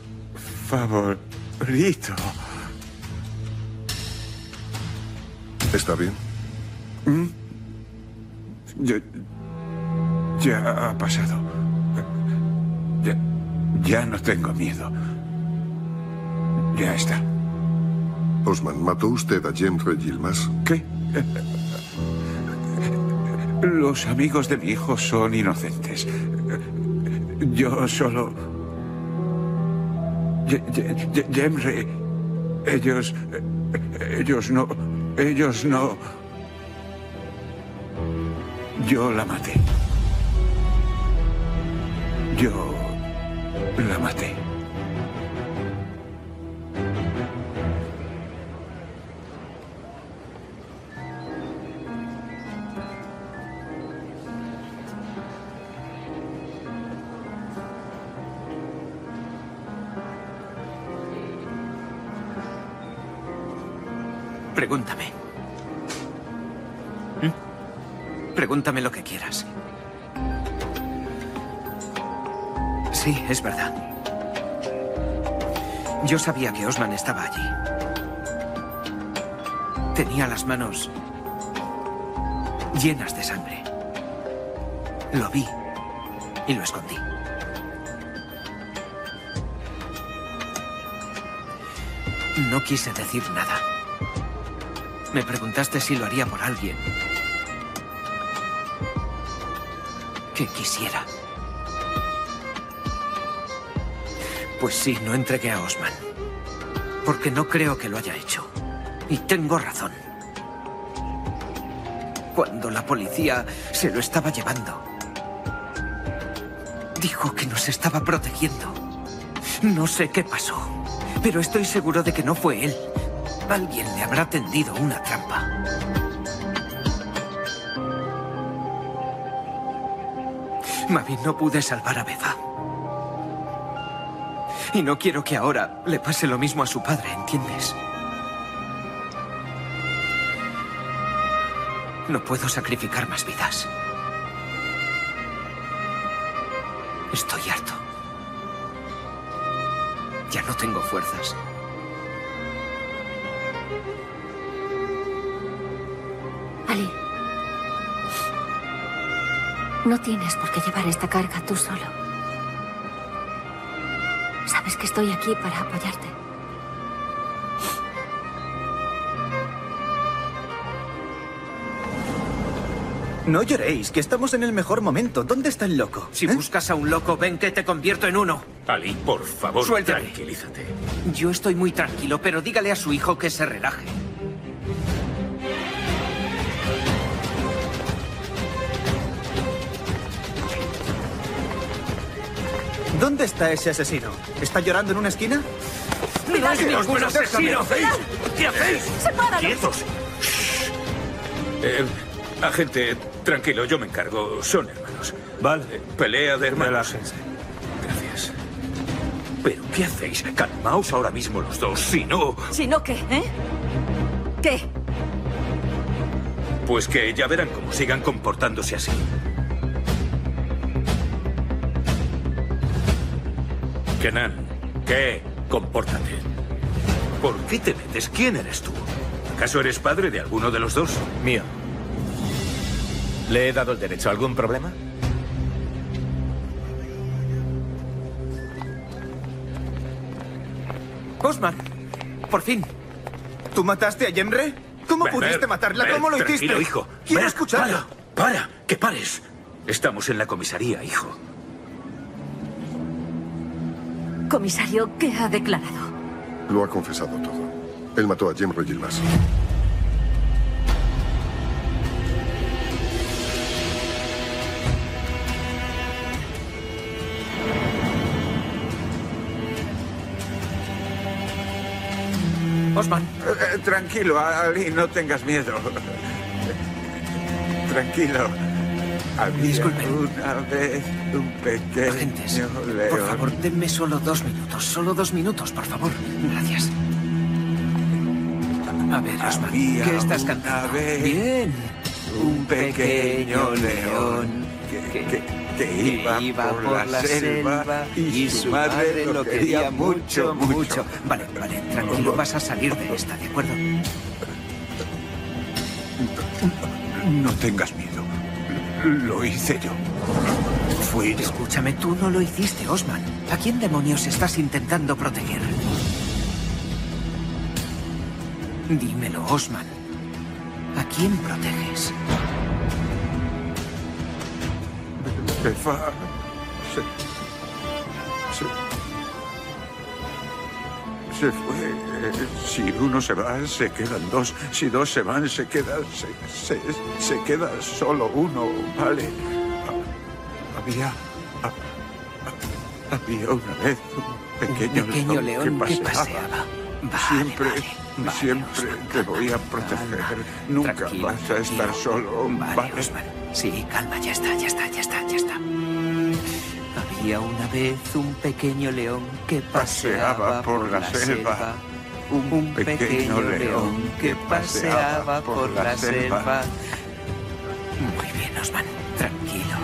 favorito. ¿Está bien? ¿Mm? Ya, ya ha pasado. Ya, ya no tengo miedo. Ya está. Osman, ¿mató usted a Jemre Yilmaz? ¿Qué? Los amigos de mi hijo son inocentes. Yo solo... Ye- Ye- Ye- Jemre... Ellos... Ellos no... Ellos no... Yo la maté. Yo la maté. Pregúntame. ¿Mm? Pregúntame lo que quieras. Sí, es verdad. Yo sabía que Osman estaba allí. Tenía las manos llenas de sangre. Lo vi y lo escondí. No quise decir nada. Me preguntaste si lo haría por alguien que quisiera. Pues sí, no entregué a Osman. Porque no creo que lo haya hecho. Y tengo razón. Cuando la policía se lo estaba llevando, dijo que nos estaba protegiendo. No sé qué pasó, pero estoy seguro de que no fue él. Alguien le habrá tendido una trampa. Mavi, no pude salvar a Beba. Y no quiero que ahora le pase lo mismo a su padre, ¿entiendes? No puedo sacrificar más vidas. Estoy harto. Ya no tengo fuerzas. Ali, no tienes por qué llevar esta carga tú solo. Sabes que estoy aquí para apoyarte. No lloréis, que estamos en el mejor momento. ¿Dónde está el loco? Si buscas a un loco, ven que te convierto en uno. Ali, por favor, Suéltame. tranquilízate. Yo estoy muy tranquilo, pero dígale a su hijo que se relaje. ¿Dónde está ese asesino? ¿Está llorando en una esquina? ¡No es ningún asesino! ¿Qué hacéis? ¡Sepáralos! ¡Quietos! Eh, agente, tranquilo, yo me encargo. Son hermanos. Vale. Eh, pelea de hermanos. Relájense. Gracias. ¿Pero qué hacéis? Calmaos ahora mismo los dos. Si no, ¿Si no qué, eh? ¿Qué? pues que ya verán cómo sigan comportándose así. Kenan, ¿qué? Compórtate. ¿Por qué te metes? ¿Quién eres tú? ¿Acaso eres padre de alguno de los dos? Mío. ¿Le he dado el derecho? ¿Algún problema? Osman, por fin. ¿Tú mataste a Jemre? ¿Cómo Ver, pudiste ver, matarla? ver, ¿Cómo lo tranquilo, hiciste? hijo. Quiero Ver, escucharlo. Para, para, que pares. Estamos en la comisaría, hijo. Comisario, ¿qué ha declarado? Lo ha confesado todo. Él mató a Jemre Yilmaz. Osman. Eh, eh, tranquilo, Ali, no tengas miedo. Tranquilo. Había Disculpen. una vez un pequeño Agentes, león. por favor, denme solo dos minutos. Solo dos minutos, por favor. Gracias. A ver, Osman, Había ¿qué estás una cantando? vez Bien. Un pequeño león que, que- que iba, por, la, selva, y su madre lo quería mucho, mucho. Vale, vale, tranquilo, vas a salir de esta, ¿de acuerdo? No tengas miedo. Lo hice yo. Fui yo. Escúchame, tú no lo hiciste, Osman. ¿A quién demonios estás intentando proteger? Dímelo, Osman. ¿A quién proteges? Befa se, se, se fue. Eh, Si uno se va, se quedan dos. Si dos se van, se queda, se, se, se queda solo uno, ¿vale? Había, ha- había una vez un pequeño, Un pequeño león, león que que paseaba. paseaba. siempre, vale, siempre te voy a proteger. Nunca Tranquilo, vas a estar solo, Vale, ¿vale? Osman. Sí, calma, ya está, ya está, ya está, ya está. Había una vez un pequeño león que paseaba por la selva. Un pequeño león que paseaba por la selva. Muy bien, Osman. Tranquilo.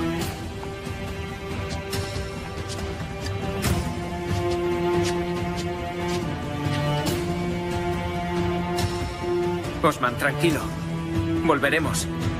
Osman, tranquilo. Volveremos.